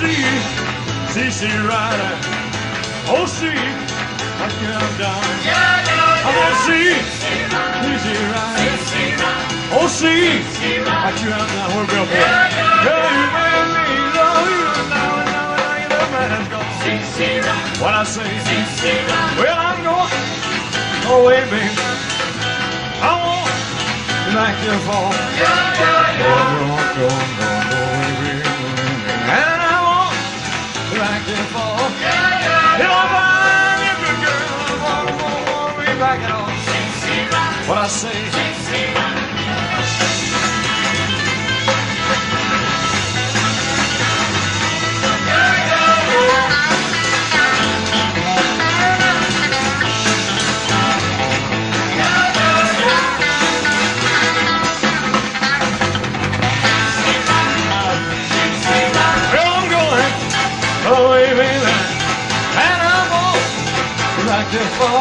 CC Rider. Oh, see, what you have done. I want to see, CC Rider. Oh, see, what you have done. We're real good. Girl, you made me love you. Now the man has gone. What I say, well, I'm going away, baby. I want to like you fall. Go away, baby. And I want to like you fall. If I find you good girl, I won't be back at all. What I say, away, baby, and I'm on like this far.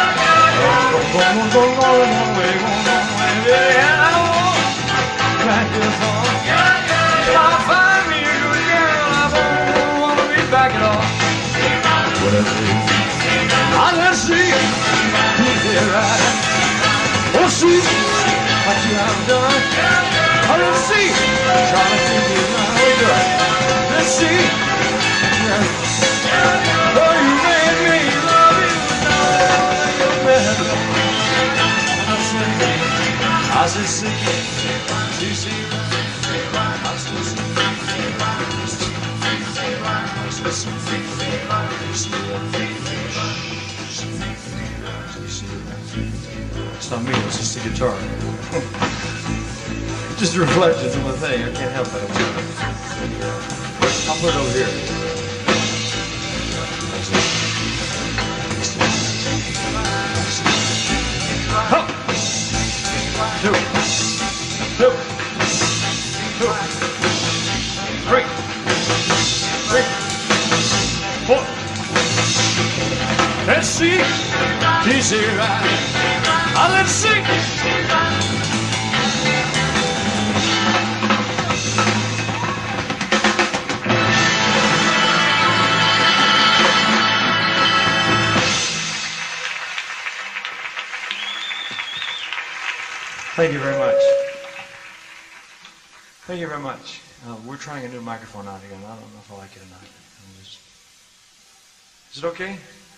Going away, baby, and I'm on like this far. If I find me a good girl, I won't want to be back at all. What I see, I just see, you're right. Oh, see what you have done. I just see, trying to keep you right. Let's see. Oh, you made me love you, now you're better. I said, see, it's not me, it's just the guitar. Just reflections of my thing, I can't help it. I'll put it over here. Two, 3, 4. Let's see, easy ride. Let's see. Thank you very much. Thank you very much. We're trying a new microphone out again. I don't know if I like it or not. Is it okay?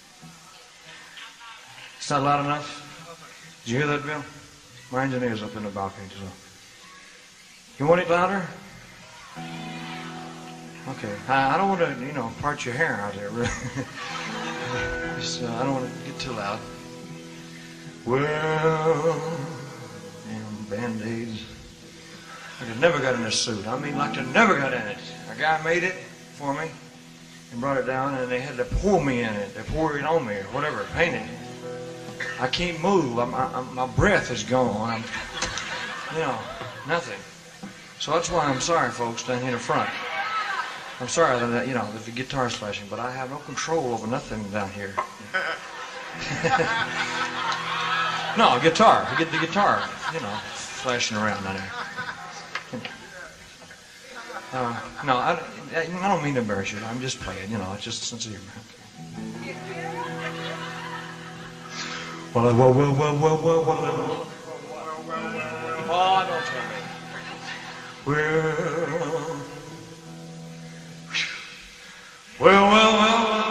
It's not loud enough? Did you hear that, Bill? My engineer's up in the balcony, so. You want it louder? Okay. I don't want to, part your hair out there, really. I don't want to get too loud. Well... Band-Aids. I could never got in a suit. I mean, like I never got in it. A guy made it for me and brought it down, and they had to pour me in it. They pour it on me or whatever, paint it. I can't move. My breath is gone. Nothing. So that's why I'm sorry, folks, down here in the front. I'm sorry that, that the guitar's flashing, but I have no control over nothing down here. No, guitar. I get the guitar, flashing around down there. No, I don't mean to embarrass you. I'm just playing, it's just sincere. Well. Oh, don't tell me. Well.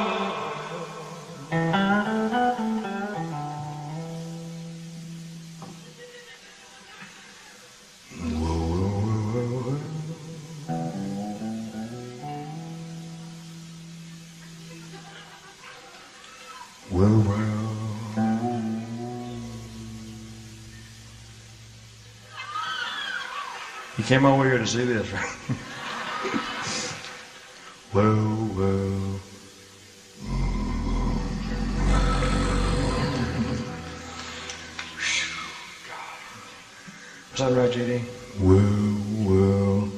You came over here to see this, right? Well. Is that right, J.D.? Well.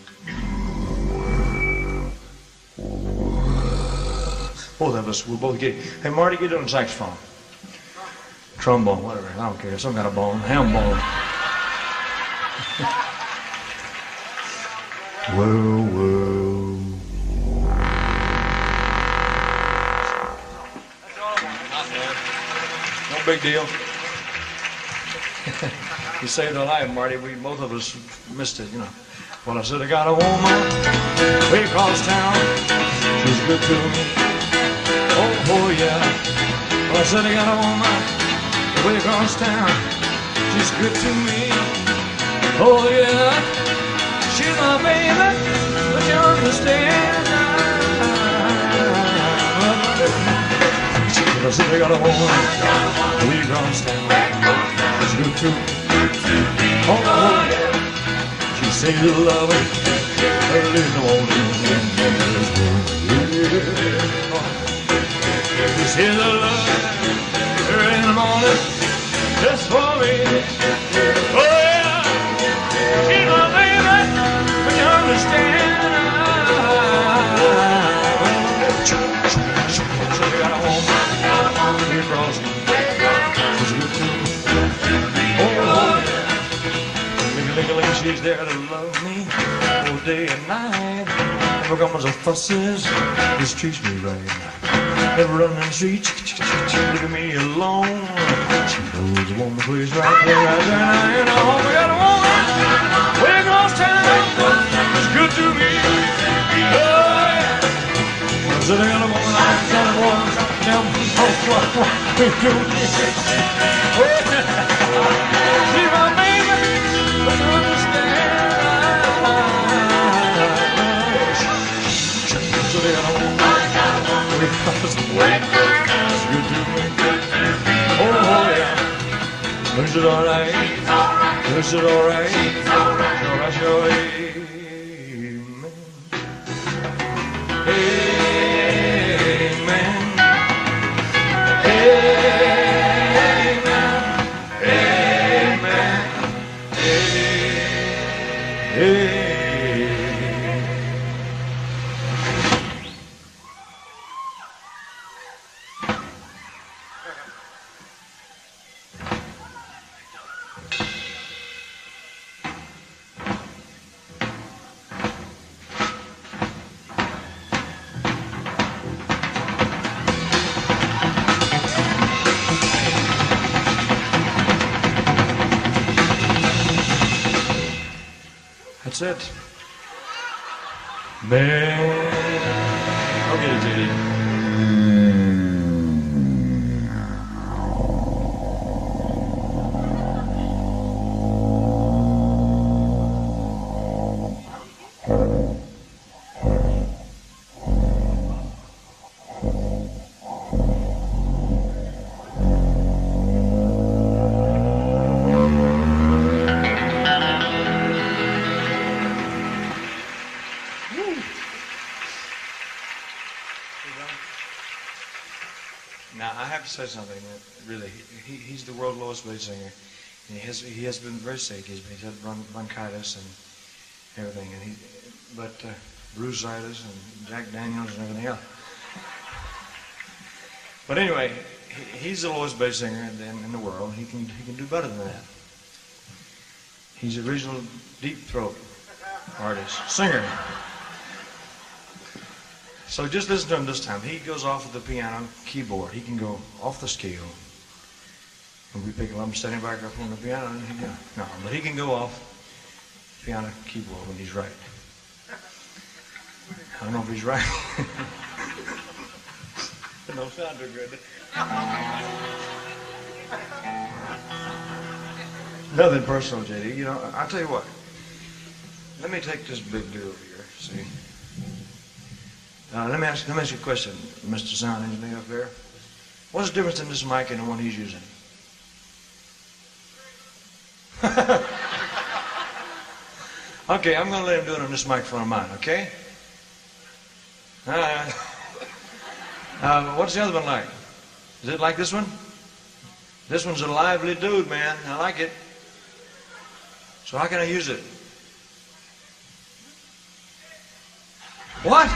Both of us, we'll both get. Hey, Marty, get on the saxophone. Trombone, whatever. I don't care. Some kind of bone. Ham bone. Well. big deal. You saved our life, Marty. We both of us missed it, you know. Well, I said I got a woman way across town. She's good to me. Oh yeah. Well, I said I got a woman way across town. She's good to me. Oh yeah. She's my baby, but you understand. I said I got a woman way across town. She's good to me. Oh yeah. She said you love her early in the morning. She said I love her early in the morning just for me. Oh yeah, she's my baby, but you understand. So I got a woman here across me. She's good to me. Oh yeah. She's there to love me all day and night. Never comes a fusses, just treats me right. Never running the streets, leaving me alone. She knows a woman plays right there, right there. Now you know we got a woman way across town. She's good to me. Oh yeah. So they got a woman out there, woman down. What we do? She's my baby. But you understand. So they got a woman way across the way. It's good to me. Oh yeah. Is it alright? Is it alright? Sure, sure, amen. Amen. That's it. Man. Okay, JD. Now I have to say something that really, he's the world's lowest paid singer. And he has been very sick. He's had bronchitis and everything, and brucitis and Jack Daniels and everything else. But anyway, he's the lowest paid singer in the world. He can do better than that. He's a original deep throat artist, singer. So just listen to him this time. He goes off of the piano keyboard. He can go off the scale. And we pick him up and set him back up on the piano. And but he can go off the piano keyboard when he's right. I don't know if he's right. It don't sound too good. Nothing personal, JD. You know, I'll tell you what. Let me take this big deal over here. See. Let me ask you a question, Mr. Sound Engineer up there. What's the difference in this mic and the one he's using? Okay, I'm going to let him do it on this microphone of mine, okay? What's the other one like? Is it like this one? This one's a lively dude, man. I like it. So how can I use it? What?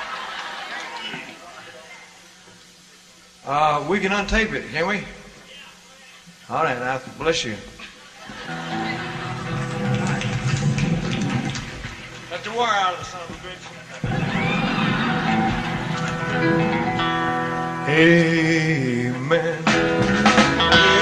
We can untape it, can we? All right, now, bless you. Got the wire out of the son of a bitch. Amen.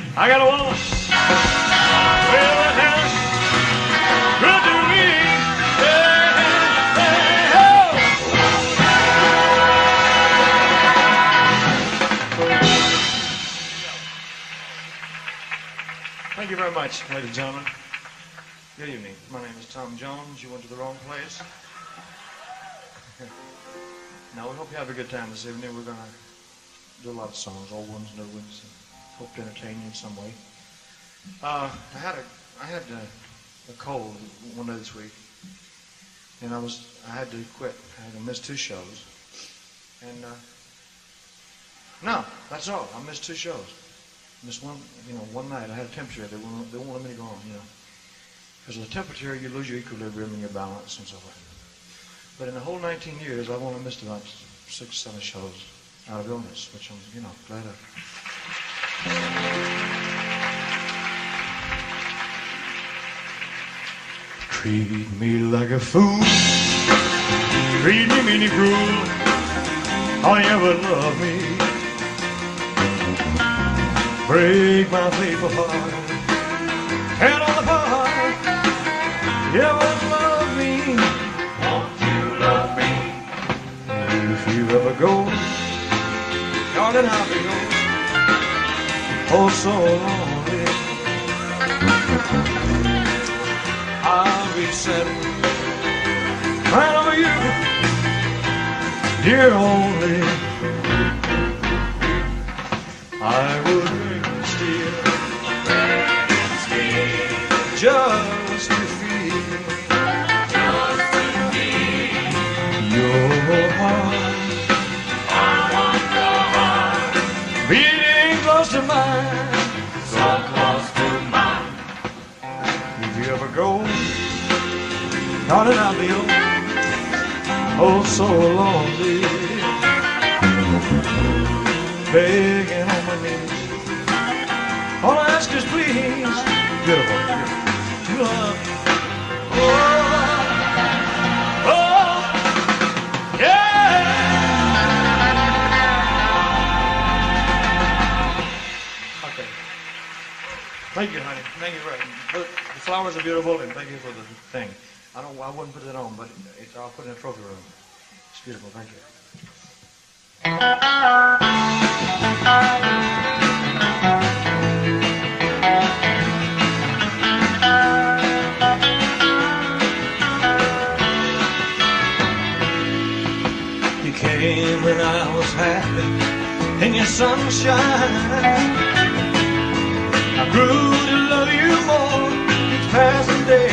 I got a woman. Well, that house, good to me. Hey, hey, hey, thank you very much, ladies and gentlemen. Good evening. My name is Tom Jones. You went to the wrong place. Now, we hope you have a good time this evening. We're going to do a lot of songs, old ones, new ones, and hope to entertain you in some way. I had a cold one day this week, and I had to quit. I had to miss 2 shows. And, no, that's all. I missed 2 shows. Missed one, one night. I had a temperature. They won't let me go on, Because of the temperature, you lose your equilibrium and your balance and so forth. But in the whole 19 years, I've only missed about 6, 7 shows out of illness, which I'm, glad of. Treat me like a fool, treat me mean and cruel, how you ever love me. Break my faithful heart, tear all apart, you ever love me. Won't you love me? If you ever go, darling, I'll be gone. Oh, so lonely. I'll be sitting right over you, dear only. I would drink and steal, just to feel your heart. I want your heart beating close to mine, so close to mine. If you ever go, darling, I'll be oh so lonely, begging on my knees. All I ask is please, beautiful, to love. Oh, oh, yeah. Okay. Thank you, honey. Thank you very much. The flowers are beautiful, and thank you for the thing. I wouldn't put it on, but I'll put it in a trophy room. It's beautiful. Thank you. You came when I was happy in your sunshine. I grew to love you more each passing day.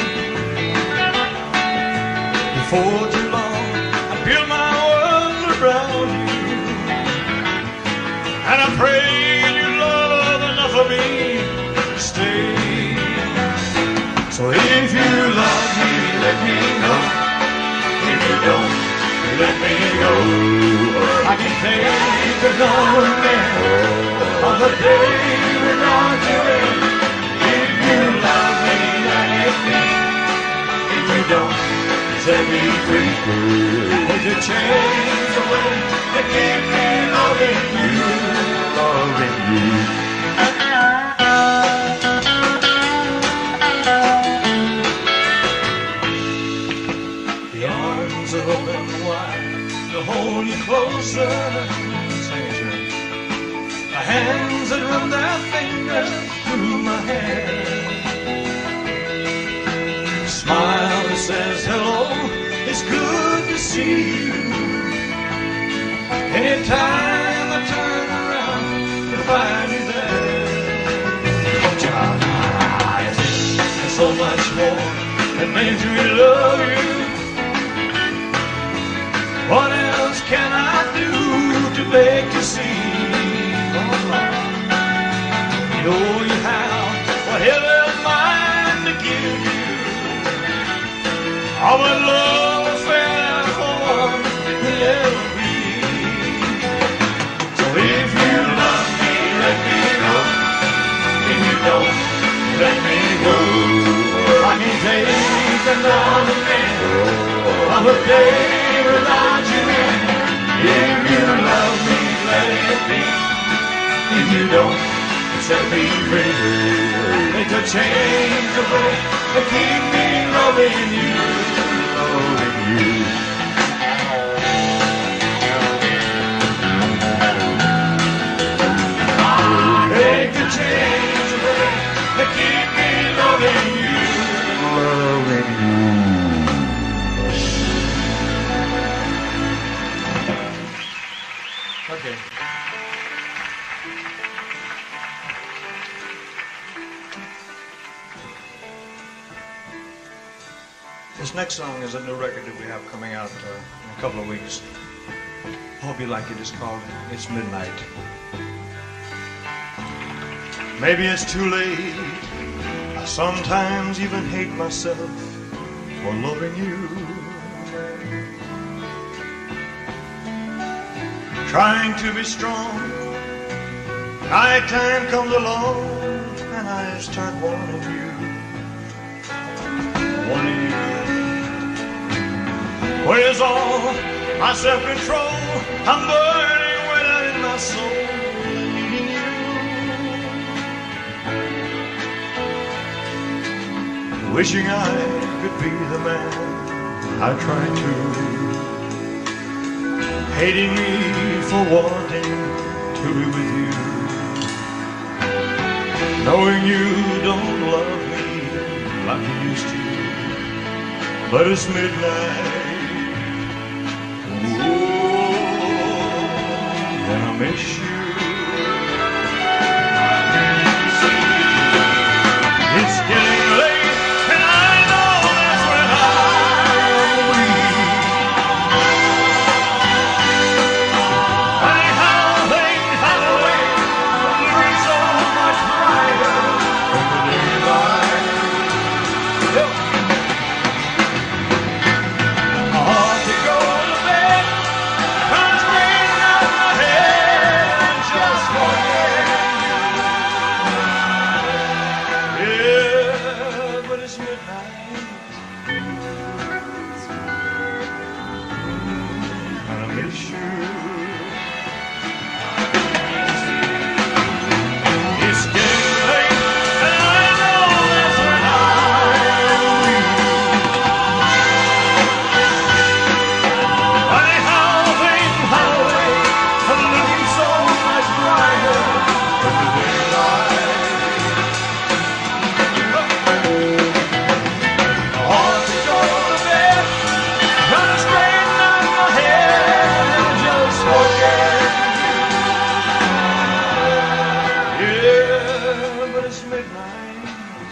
Before too long, I built my world around you, and I pray you love enough of me to stay. So if you love me, let me know. If you don't, let me go. I can take another man on the day without you in. If you love me, let it be. If you don't, set me free. Put the chains away that keep me loving you, loving you. The arms are open wide to hold you closer. Sing it, Jim. The hands that run their fingers through my hair. Smile that says hello, it's good to see you. Anytime I turn around to find you there. Your eyes and so much more that makes me love you. What else can I do to beg to see? You know you have whatever mine to give you. Of a love affair for one will ever be. So if you love me, let me go. If you don't, let me go. I can take another man on a day without you in. If you love me, let it be. If you don't, set me free. Make a change to break to keep me loving you, loving you. Make a change to break to keep me loving you, loving you. Okay. This next song is a new record that we have coming out in a couple of weeks. Hope you like it. It's called It's Midnight. Maybe it's too late. I sometimes even hate myself for loving you. Trying to be strong, nighttime comes along and I start wanting you, wanting you. Where's all my self-control? I'm burning way down in my soul, needing you. Wishing I could be the man I tried to. Hating me for wanting to be with you. Knowing you don't love me like you used to. But it's midnight. And I miss you. It's getting late, and I know that's when I'm weak. Funny how things have a way of looking so much brighter in the daylight. Hard to go to bed, trying to straighten out my head and just forget. Yeah, but it's midnight, and I miss you. It's getting late, and I know that's when I'm weak. Funny how things have a way of looking so much brighter in the daylight. Hard to go to bed, trying to straighten out my head and just forget. Yeah, but it's midnight,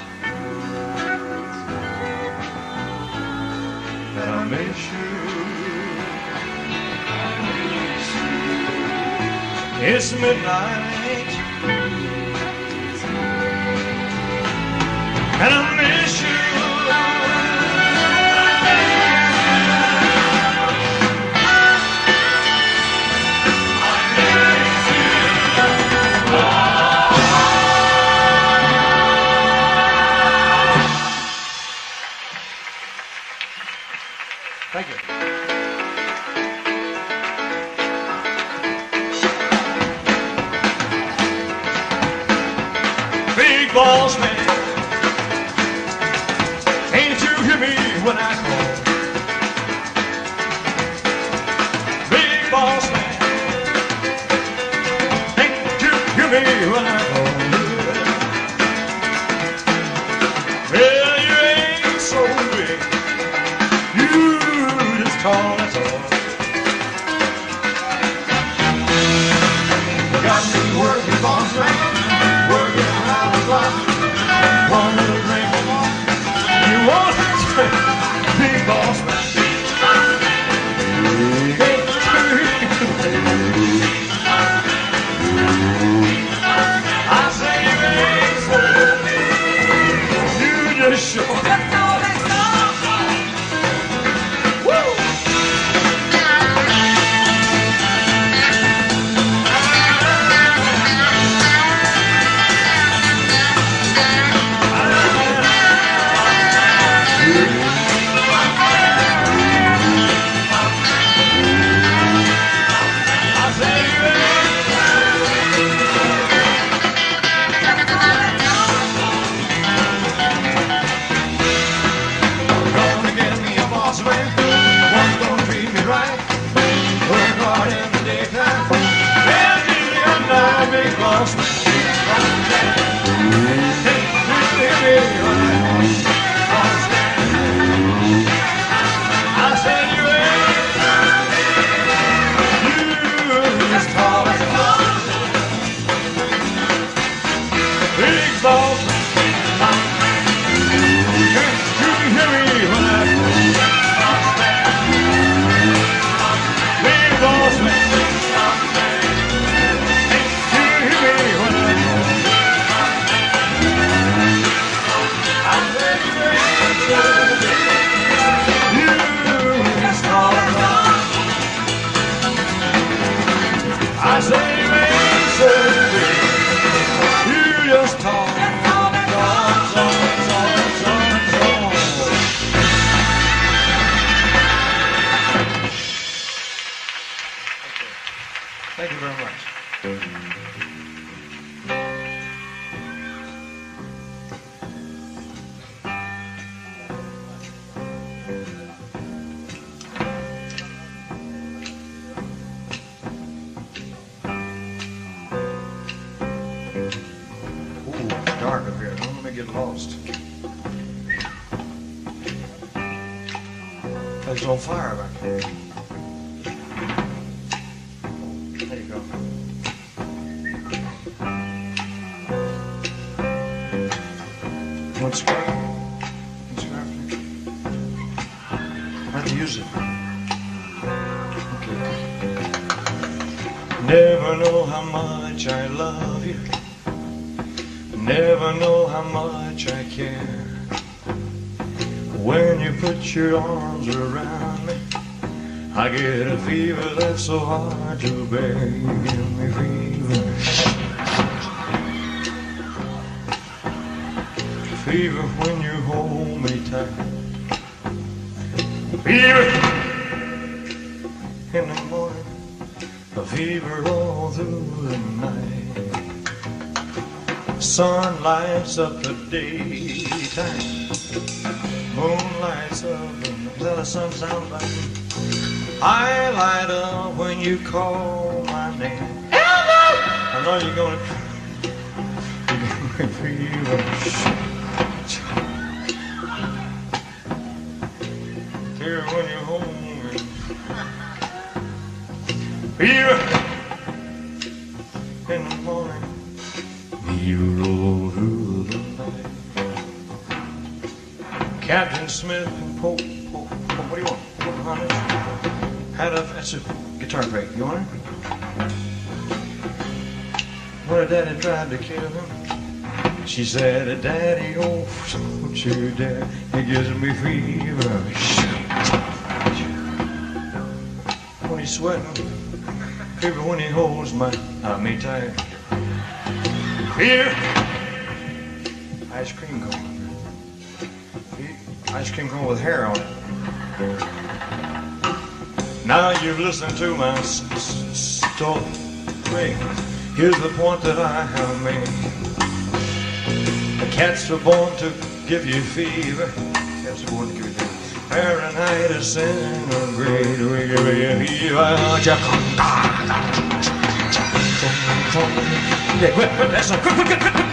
and I miss you. It's midnight, and I miss you. Thank you. Big boss man, can't you hear me when I call? Big boss man, can't you hear me when I call? Well, you ain't so big, you just call, that's all. Got me working, boss man, working around the clock. One little drink, you want to drink, big boss man. I say you ain't so big, you just show. up here. Don't let me get lost. It's on fire back there. There you go. One scarf. One scarf. I have to use it. Okay. Never know how much I love you. Never know how much I care. When you put your arms around me, I get a fever that's so hard to bear. You give me fever. Fever when you hold me tight. Fever in the morning. A fever all through the night. Sun lights up the daytime. Moon lights up and the sun sounds like I light up when you call my name. I know you're gonna fever. Here when you're home. Fever in the morning. Fever all through the night. Captain Smith and Pope, what do you want? Honey? That's a guitar break. You want it? When her daddy tried to kill him, she said, Daddy, oh, don't you dare. He gives me fever. When he's sweating, fever when he holds me tight. Fever. Ice cream cone. Ice cream cone with hair on it. Now you've listened to my story. Here's the point that I have made. The cats were born to give you fever. Cats were born to give you fever. Fahrenheit is centigrade. We give you fever. Okay, quit, that's not, quit.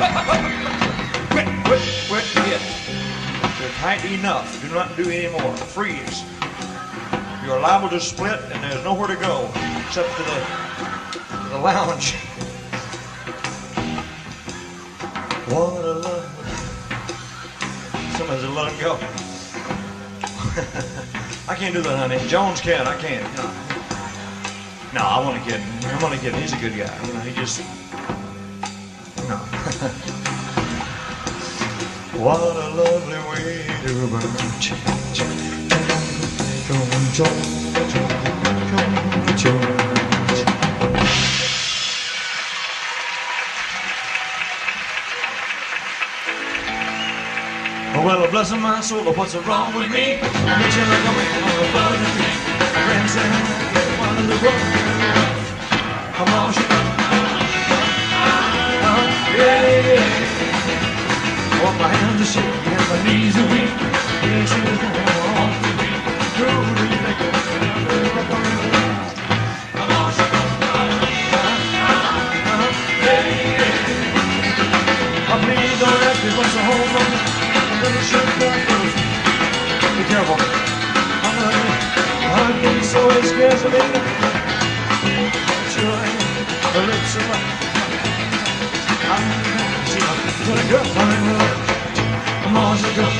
They're tight enough. Do not do any more. Freeze. You're liable to split, and there's nowhere to go except to the lounge. What a love. Somebody's let him go. I can't do that, honey. Jones can. I can't. You know. No, I want to kid. He's a good guy. You know, he just. No. What a lovely way to burn. Well, bless my soul, what's wrong with me? I'm itching like a man on a buzzing tree. Grandson, one of the road. Come on, yeah. Want my hands to shake and my knees are weak. Yeah, she was going off to me. True, do you think it's come on, yeah. Please don't ask me what's the whole number. Be careful. I'm getting so it scares me. Sure, the lips are like I'm gonna go. Come on, so go.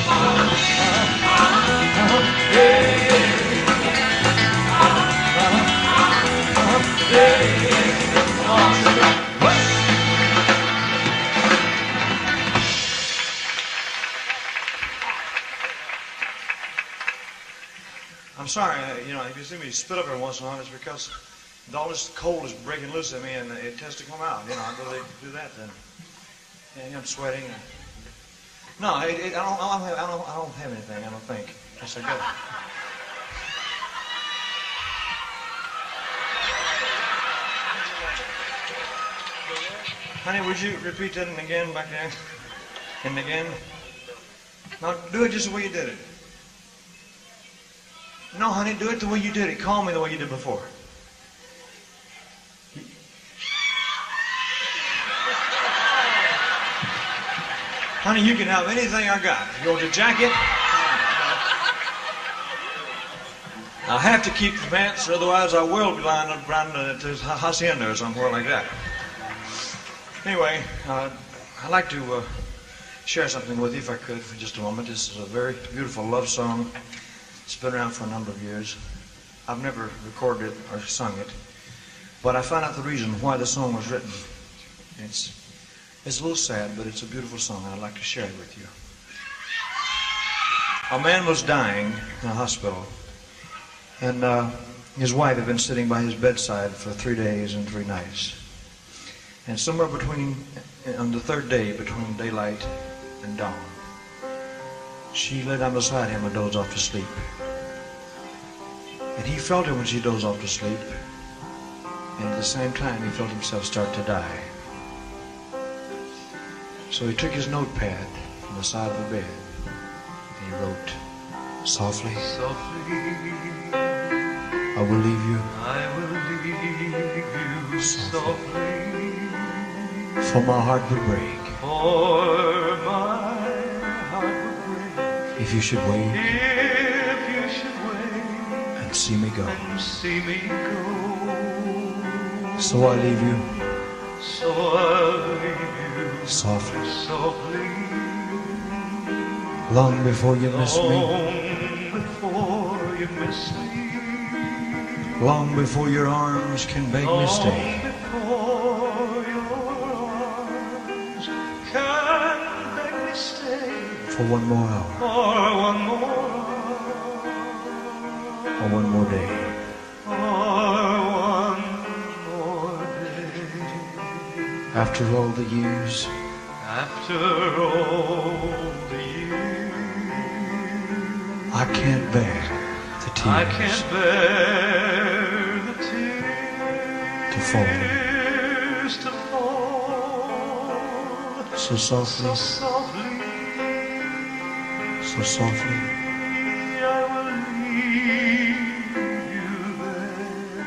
I'm sorry, you know, if you see me spit up every once in a while, it's because all this cold is breaking loose at me and it has to come out. You know, I'd rather do that than, yeah, I'm sweating. No, I don't have anything, I don't think. Yes, I do. Honey, would you repeat that again back there? And again? No, do it just the way you did it. No, honey, do it the way you did it. Call me the way you did before. Honey, you can have anything I got. You want a jacket? I have to keep the pants, otherwise I will be lying around the hacienda or somewhere like that. Anyway, I'd like to share something with you, if I could, for just a moment. This is a very beautiful love song. It's been around for a number of years. I've never recorded it or sung it, but I found out the reason why the song was written. It's a little sad, but it's a beautiful song. I'd like to share it with you. A man was dying in a hospital, and his wife had been sitting by his bedside for 3 days and 3 nights. And somewhere on the third day, between daylight and dawn, she lay down beside him and dozed off to sleep. And he felt her when she dozed off to sleep, and at the same time he felt himself start to die. So he took his notepad from the side of the bed and he wrote, "Softly, softly, I will leave you. I will leave you softly. For my heart would break. For my heart would break. If you should wait. If you should wait. And see me go. And see me go. So I leave you. So I leave you. Softly. Softly. Long before you miss me. Long before you miss me. Long before your arms can beg me stay. For one more hour. For one more hour. Or one more day. Or one more day. After all the years. After all the years. I can't bear the tears. I can't bear the tears. To fall. To fall. So softly. So softly. So softly, I will leave you there.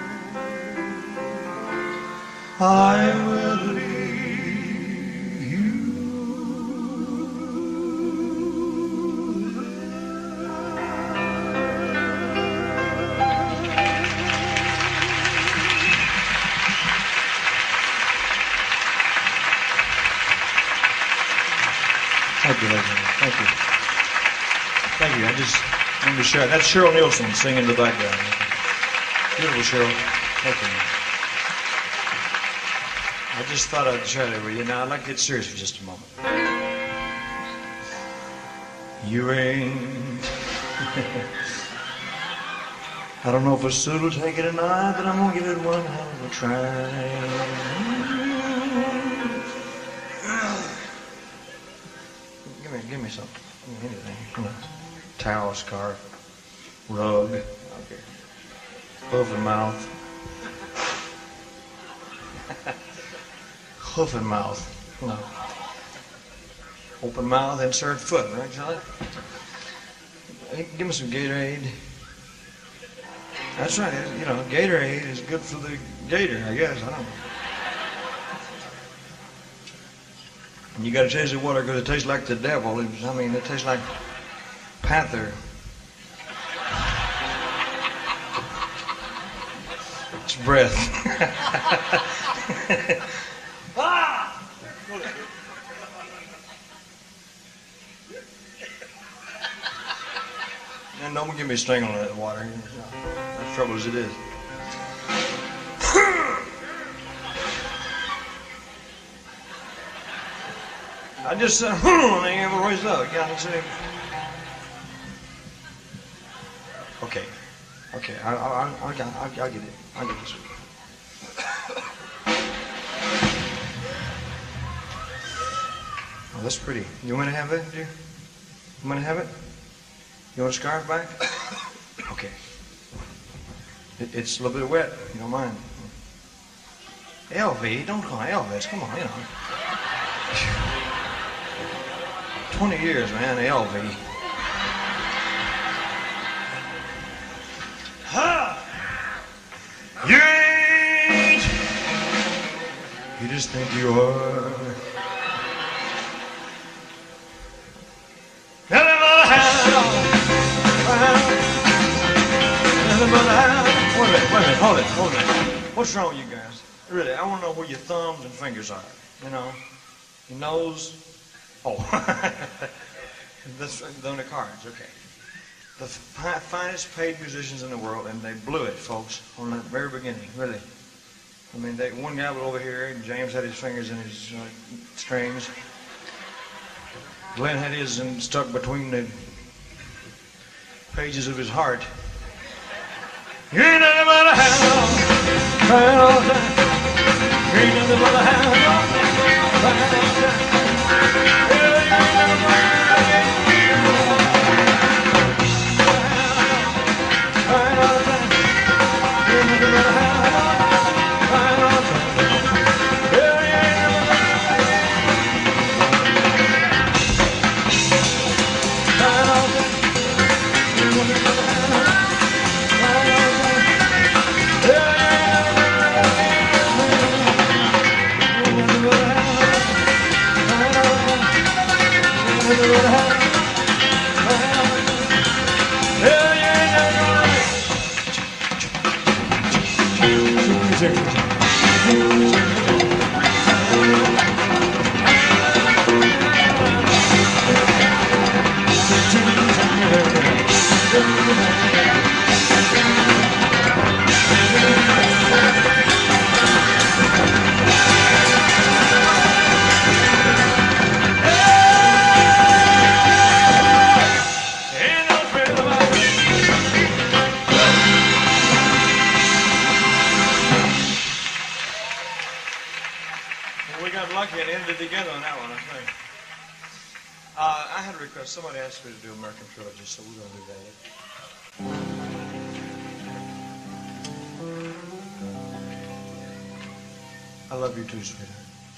I will leave you Thank you, Leslie. Thank you. Thank you. I just wanted to share. That's Cheryl Nielsen singing in the background. Beautiful, Cheryl. Thank you. I just thought I'd share that with you. Now, I'd like to get serious for just a moment. You ain't... I don't know if a suit will take it or not, but I'm going to give it one hell of a try. Give me something. Anything. Come on. Towel, scarf, rug, okay. Hoof and mouth. Hoof and mouth. No. Open mouth, insert foot, right, Charlie? Give me some Gatorade. That's right, you know, Gatorade is good for the gator, I guess. I don't know. You gotta taste the water because it tastes like the devil. I mean, it tastes like panther. It's breath. Ah! And don't give me a sting on that water. As trouble as it is. I just said, I ain't ever raised up. You gotta say. Okay. Okay, I'll get it. I'll get this one. Oh, that's pretty. You want to have it, dear? You want to have it? You want a scarf back? Okay. It's a little bit wet. You don't mind. LV, don't call it Elvis. Come on, you know. 20 years, man, LV. Ha! You ain't. You just think you are. Hold it, hold it. What's wrong with you guys? Really, I want to know where your thumbs and fingers are. You know, your nose. Oh, that's on the cards. Okay. The finest paid musicians in the world, and they blew it, folks, from the very beginning. Really. I mean, one guy was over here, and James had his fingers in his strings. Glenn had his stuck between the pages of his heart. You ain't nothing but a hound dog, crying all the time. You ain't nothing but a hound dog, crying all the time. Yeah, you ain't nothing but a crying all the time. You ain't nothing but a hound dog, crying all the time. Somebody asked me to do American Trilogy, so we're going to do that. I love you too, sweetheart.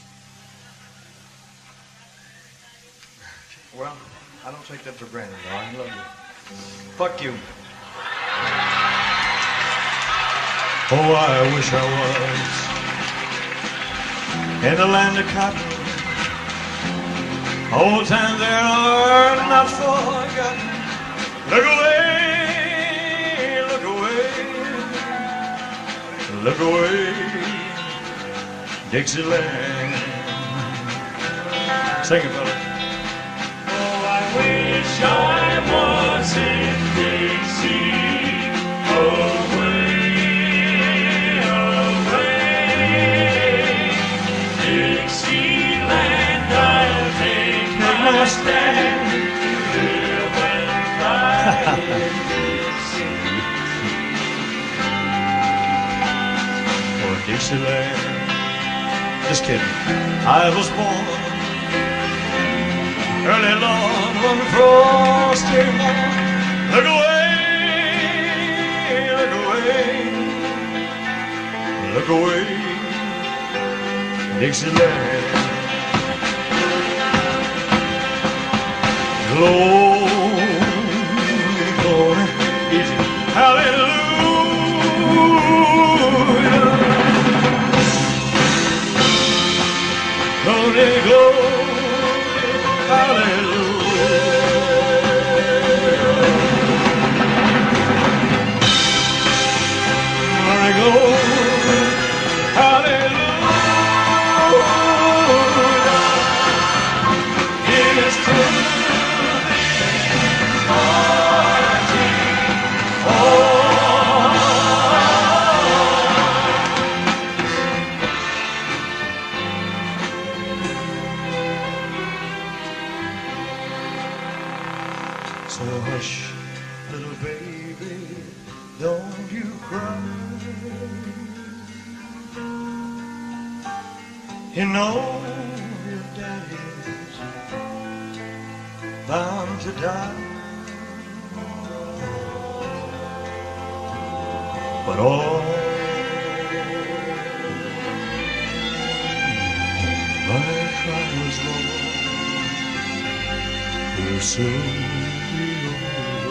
Well, I don't take that for granted, though. I love you. Fuck you. Oh, I wish I was in the land of cotton. Old times there are not forgotten. Look away, look away, look away, Dixieland. Sing it, fella. Oh, I wish I was in Dixie, away, away, Dixieland, I'll take my stand, live and die in Dixie. For Dixieland. Just kidding. I was born early Lord one frosty morn. Look away, look away, look away, Dixieland. Glory, glory, easy, hallelujah. Glory, glory, hallelujah. Glory, glory, hallelujah. It's true. So hush, little baby, don't you cry. You know your daddy's bound to die. But all my trials, Lord, will soon be over.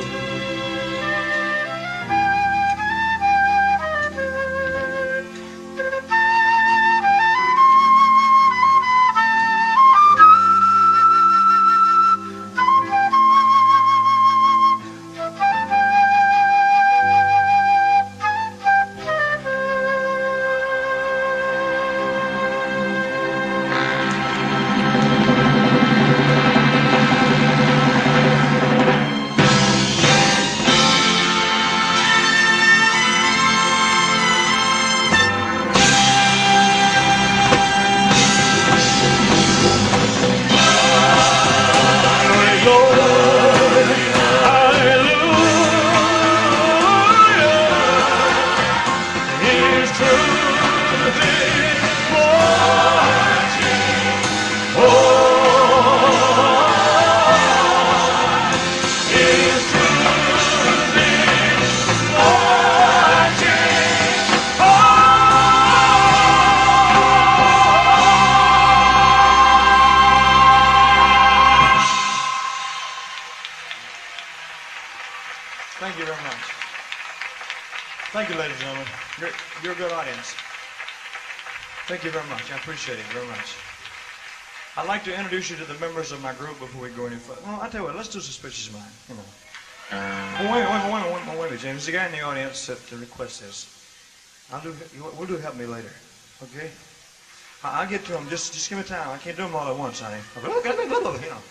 Thank you very much. Thank you, ladies and gentlemen. You're a good audience. Thank you very much. I appreciate it very much. I'd like to introduce you to the members of my group before we go any further. Well, I tell you what, let's do Suspicious Mind, you know. Wait a minute, James. There's a guy in the audience that requests this. We'll do Help Me Later, okay? I'll get to them. Just give me time. I can't do them all at once, honey. You know.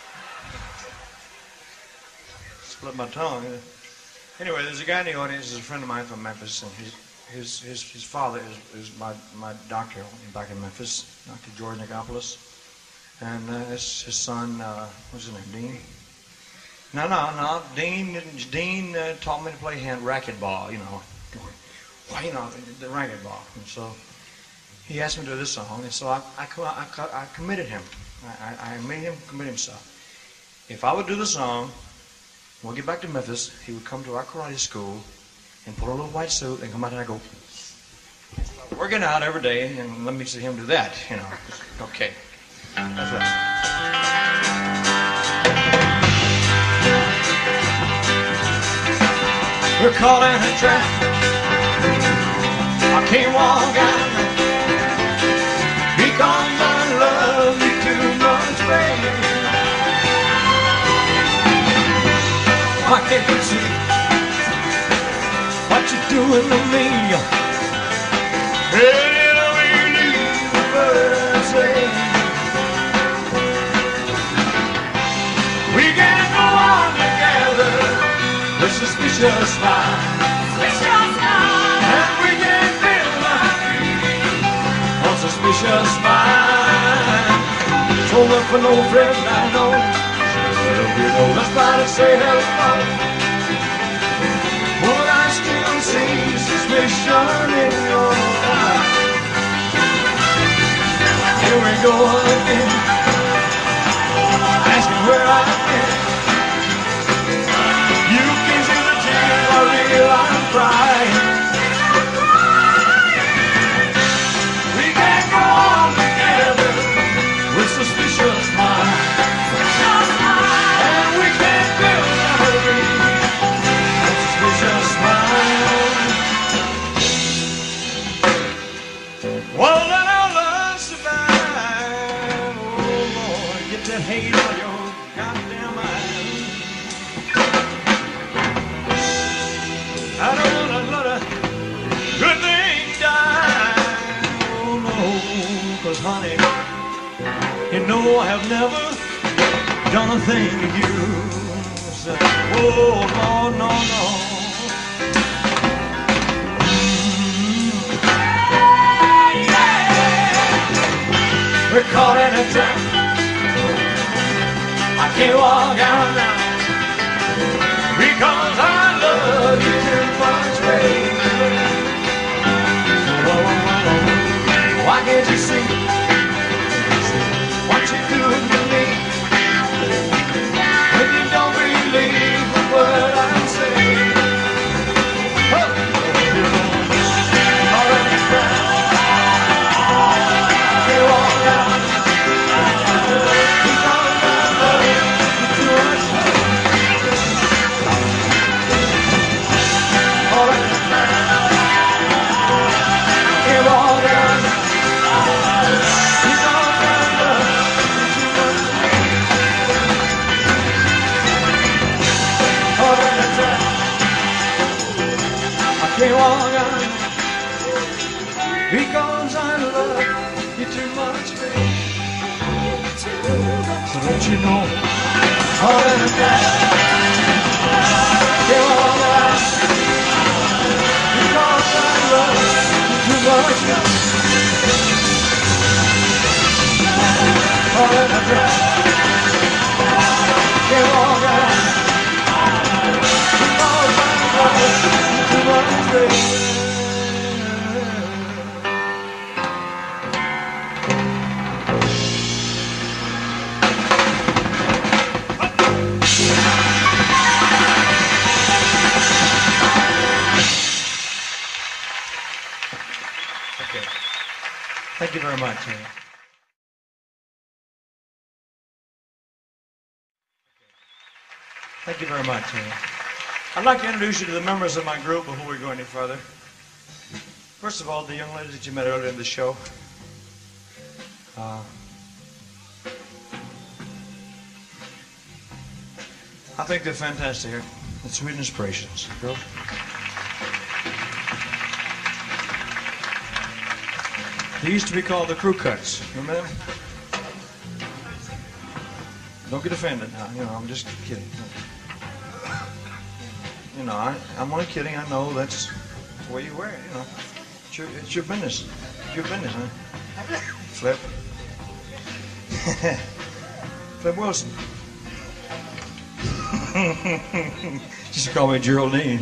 Split my tongue. Anyway, there's a guy in the audience. He's a friend of mine from Memphis, and his father is my doctor back in Memphis, Dr. George Nicopolis, and his son, what's his name, Dean? No. Dean taught me to play racquetball, you know. Well, you know, the racquetball. And so he asked me to do this song, and so I committed him. I made him commit himself. If I would do the song, when we get back to Memphis, he would come to our karate school and put on a little white suit and come out and I go, working out every day, and let me see him do that, you know. Okay. That's right. We're caught in a trap. I can't walk out because I love you too much, baby. Why can't you see what you're doing to me? Hey, don't believe a word I say. We can't go on together with suspicious minds. And we can't build a on suspicious minds. Don't look for no friend I know. You know, let's try to say hello. But I still see suspicion in your eyes. Here we go again, asking where I've been. You can see the tears I real I'm crying. We can't go on together with suspicious minds. Well, let our love survive. Oh, Lord, get that hate on your goddamn mind. I don't want to let a good thing die. Oh, no, 'cause honey, you know I have never done a thing to you. So, oh, Lord, no, no. We're caught in a trap. I can't walk out now because I love you too much, baby. Why can't you see what you're doing to me? When you don't believe a word I say. Caught in a trap. Because I love you too much, baby. So don't you know, all in a trap. Can't walk out. Because I love you too much, baby. All in a trap. Can't walk out. Because I love you too much, baby. Thank you very much. Thank you very much. I'd like to introduce you to the members of my group before we go any further. First of all, the young ladies that you met earlier in the show. I think they're fantastic. They're sweet inspirations. Girls. They used to be called the Crew Cuts. Remember them? Don't get offended now. You know, I'm just kidding. You know, I'm only kidding. I know that's the way you wear it. You know, it's your business. It's your business, huh? Flip. Flip Wilson. Just call me Geraldine.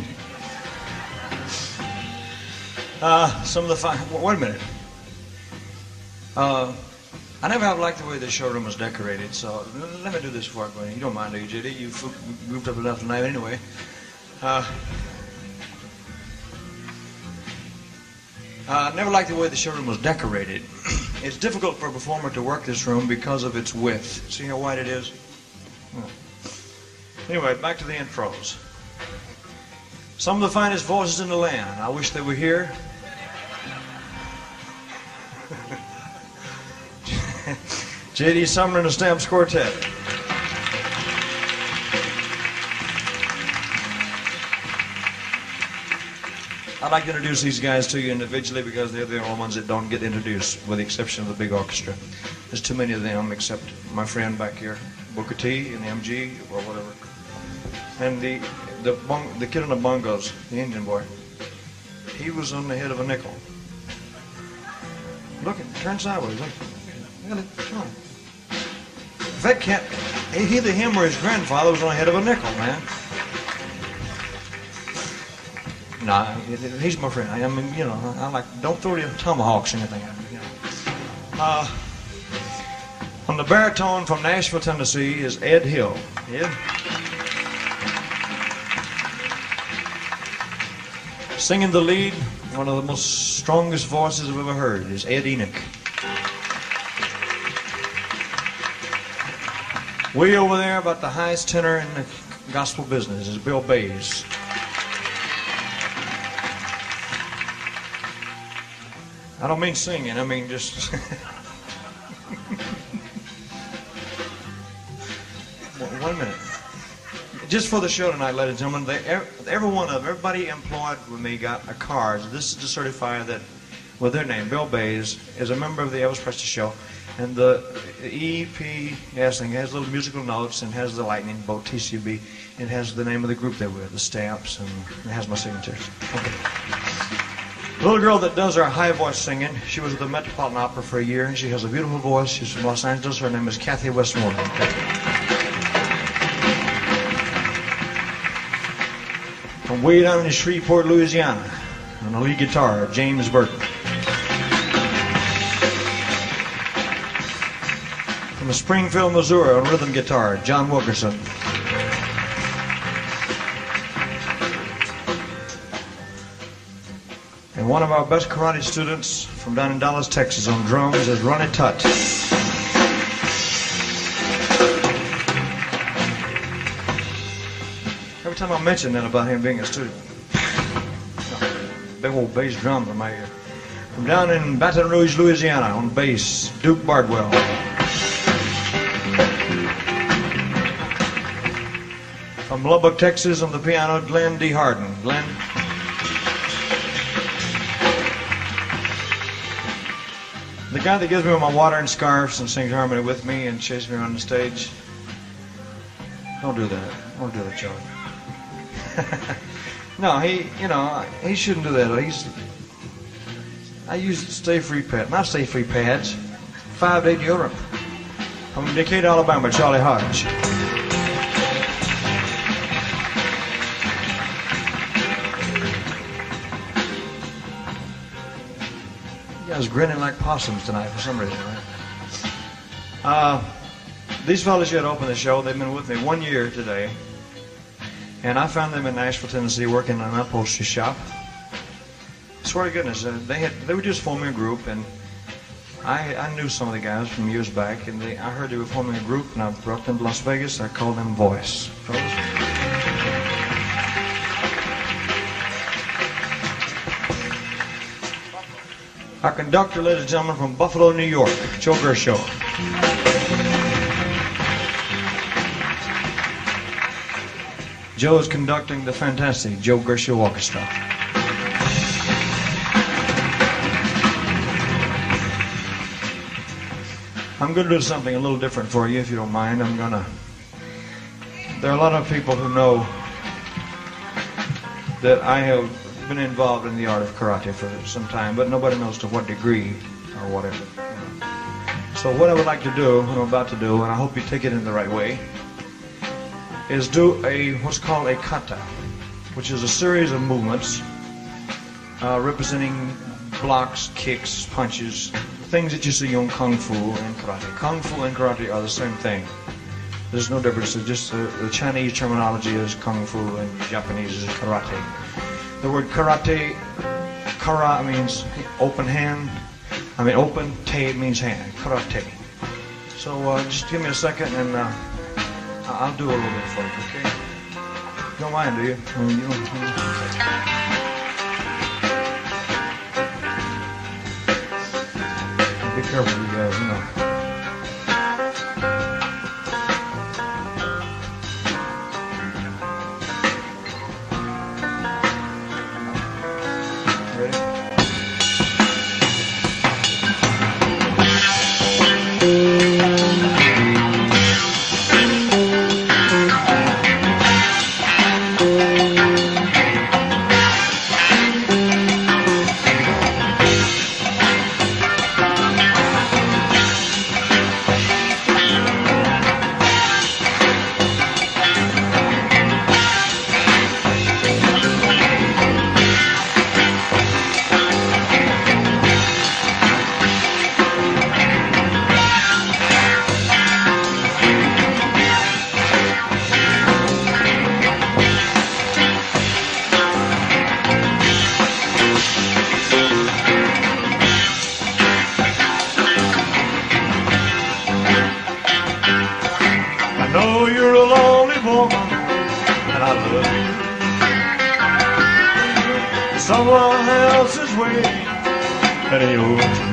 Some of the fine. Wait a minute. I never have liked the way the showroom was decorated, so let me do this before I go in. You don't mind, do you, JD? You moved up enough tonight anyway. Never liked the way the showroom was decorated. It's difficult for a performer to work this room because of its width. See how wide it is? Anyway, back to the intros. Some of the finest voices in the land. I wish they were here. J.D. Sumner and the Stamps Quartet. I'd like to introduce these guys to you individually because they're the only ones that don't get introduced, with the exception of the big orchestra. There's too many of them, except my friend back here, Booker T and the MG or whatever, and the kid on the bongos, the Indian boy. He was on the head of a nickel. Look, turn sideways. Look, come on. If that cat, either him or his grandfather was on the head of a nickel, man. Nah, he's my friend. I mean, you know, I like, don't throw the tomahawks or anything at me, you know. On the baritone from Nashville, Tennessee is Ed Hill. Ed? Singing the lead, one of the most strongest voices I've ever heard is Ed Enoch. Way over there, about the highest tenor in the gospel business is Bill Bays. I don't mean singing, I mean just... One minute. Just for the show tonight, ladies and gentlemen, everybody employed with me got a card. This is to certify that, with their name, Bill Bays, is a member of the Elvis Presley Show. And the EPS thing has little musical notes and has the lightning bolt TCB and has the name of the group they're with, the Stamps, and it has my signatures. Okay. The little girl that does our high voice singing, she was at the Metropolitan Opera for a year, and she has a beautiful voice. She's from Los Angeles. Her name is Kathy Westmoreland. From way down in Shreveport, Louisiana, on the lead guitar, James Burton. From Springfield, Missouri, on rhythm guitar, John Wilkerson. And one of our best karate students from down in Dallas, Texas, on drums is Ronnie Tutt. Every time I mention that about him being a student, big old bass drums in my ear. From down in Baton Rouge, Louisiana, on bass, Duke Bardwell. From Lubbock, Texas, on the piano, Glenn D. Harden. Glenn. The guy that gives me my water and scarves and sings harmony with me and chases me around the stage. Don't do that. Don't do that, John. No, he shouldn't do that. I use Stay Free pads, not Stay Free pads, 5-day deodorant. From Decatur, Alabama, Charlie Hodge. You guys grinning like possums tonight for some reason, right? These fellas here to open the show, they've been with me 1 year today. And I found them in Nashville, Tennessee, working in an upholstery shop. I swear to goodness, they were just forming a group, and I knew some of the guys from years back, and I heard they were forming a group, and I brought them to Las Vegas. I called them Voice. Our conductor, ladies and gentlemen, from Buffalo, New York, Joe Gershow. Joe is conducting the fantastic Joe Gershow Orchestra. I'm going to do something a little different for you, if you don't mind. There are a lot of people who know that I have been involved in the art of karate for some time, but nobody knows to what degree or whatever. So what I would like to do, what I'm about to do, and I hope you take it in the right way, is do what's called a kata, which is a series of movements representing blocks, kicks, punches, things that you see on Kung Fu and karate. Kung Fu and karate are the same thing. There's no difference. It's just the Chinese terminology is Kung Fu and Japanese is karate. The word karate, kara means open hand. Open, te means hand. Karate. So just give me a second and I'll do a little bit for you, okay? You don't mind, do you? Be careful, you guys, someone else's way, and yours too.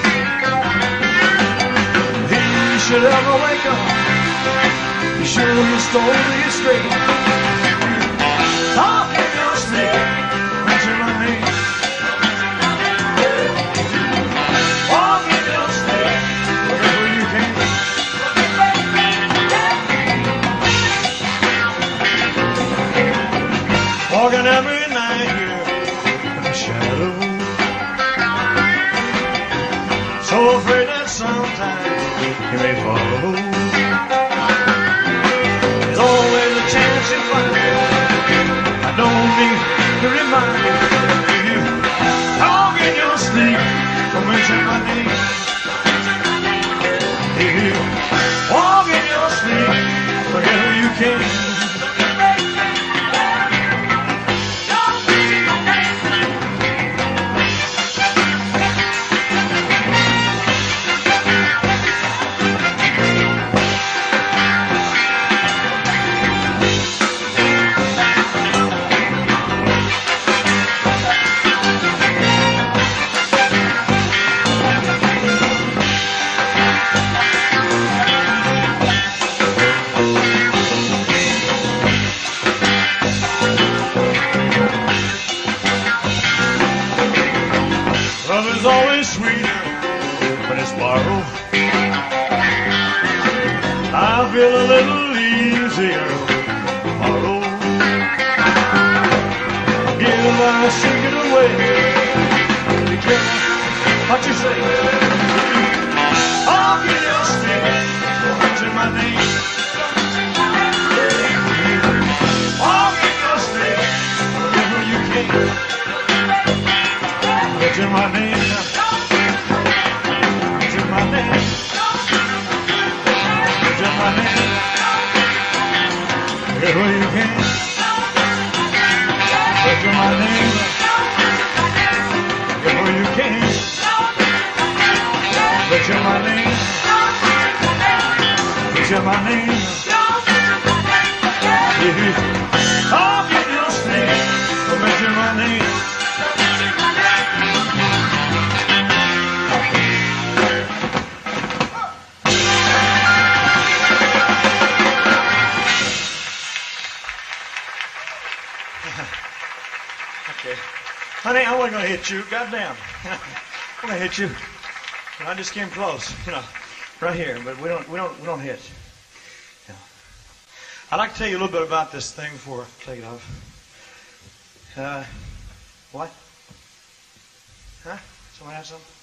He should ever wake up, he should have stole me straight. Talk in your sleep, mention my name. Walk in your sleep, wherever you can. Walking every night here. Shadow. So afraid that sometimes you may follow. There's always a chance in front of you. I don't need to remind you. Talk in your sleep, don't mention my name. Walk in your sleep, wherever you can. Love is always sweeter when it's borrowed. I feel a little easier tomorrow. Give my secret away. Be careful what you say. I'll get your stick, mention my name. I'll get your stick, wherever you can. Mention my name. Mention my name. Mention my name. Wherever you can. Mention my name. Wherever you can. Mention my name. Mention my name. I'll get your stick. Mention my name. Okay. Honey, I wasn't going to hit you. Goddamn. I'm going to hit you. And I just came close, right here. But we don't hit. Yeah. I'd like to tell you a little bit about this thing before I take it off. What? Huh? Someone have something?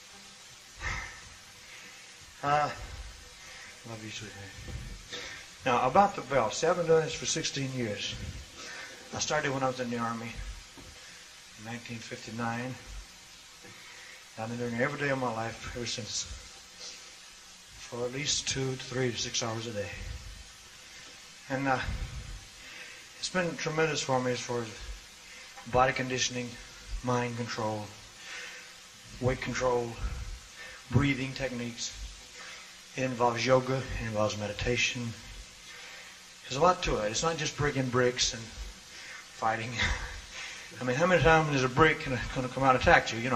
Love you, sweetheart. Now, about the belt. See, I've been doing this for 16 years. I started when I was in the Army in 1959. I've been doing it every day of my life ever since, for at least 2 to 3 to 6 hours a day. And it's been tremendous for me as far as body conditioning, mind control, weight control, breathing techniques. It involves yoga, it involves meditation. There's a lot to it. It's not just breaking bricks and fighting. I mean, how many times is a brick going to come out and attack you,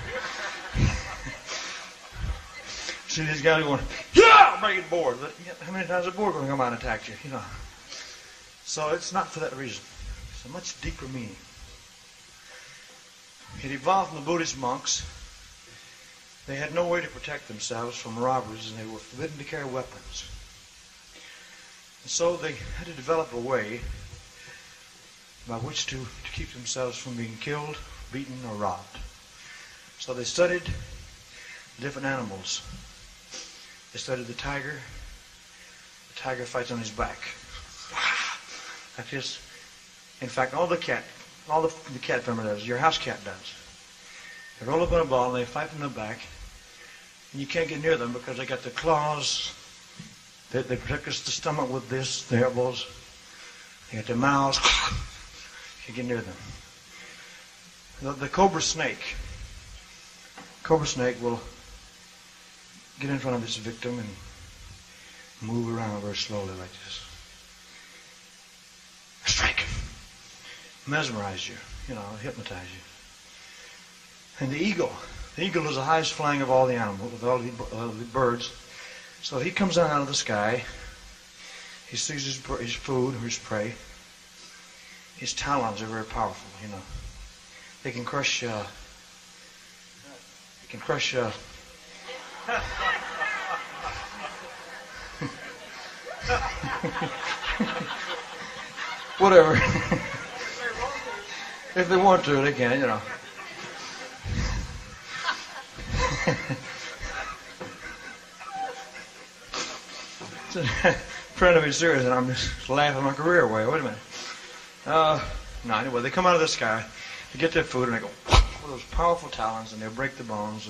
See these guys going, yeah, I'm breaking board. But how many times is a board going to come out and attack you, So it's not for that reason. It's a much deeper meaning. It evolved from the Buddhist monks. They had no way to protect themselves from robbers, and they were forbidden to carry weapons. And so they had to develop a way by which to keep themselves from being killed, beaten, or robbed. So they studied different animals. They studied the tiger. The tiger fights on his back. Like this. In fact, all the cat family does, your house cat does. They roll up in a ball and they fight from the back. And you can't get near them because they got the claws. They protect the stomach with this, the elbows. They got their mouths. You can't get near them. The cobra snake. Cobra snake will get in front of its victim and move around very slowly like this. Strike. Mesmerize you, hypnotize you. And the eagle is the highest flying of all the animals, of all the birds. So he comes down out of the sky. He sees his food or his prey. His talons are very powerful, They can crush. Whatever. If they want to, they can, Trying to be serious, and I'm just laughing my career away. Wait a minute. No, anyway, they come out of the sky, they get their food, and they go with those powerful talons, and they break the bones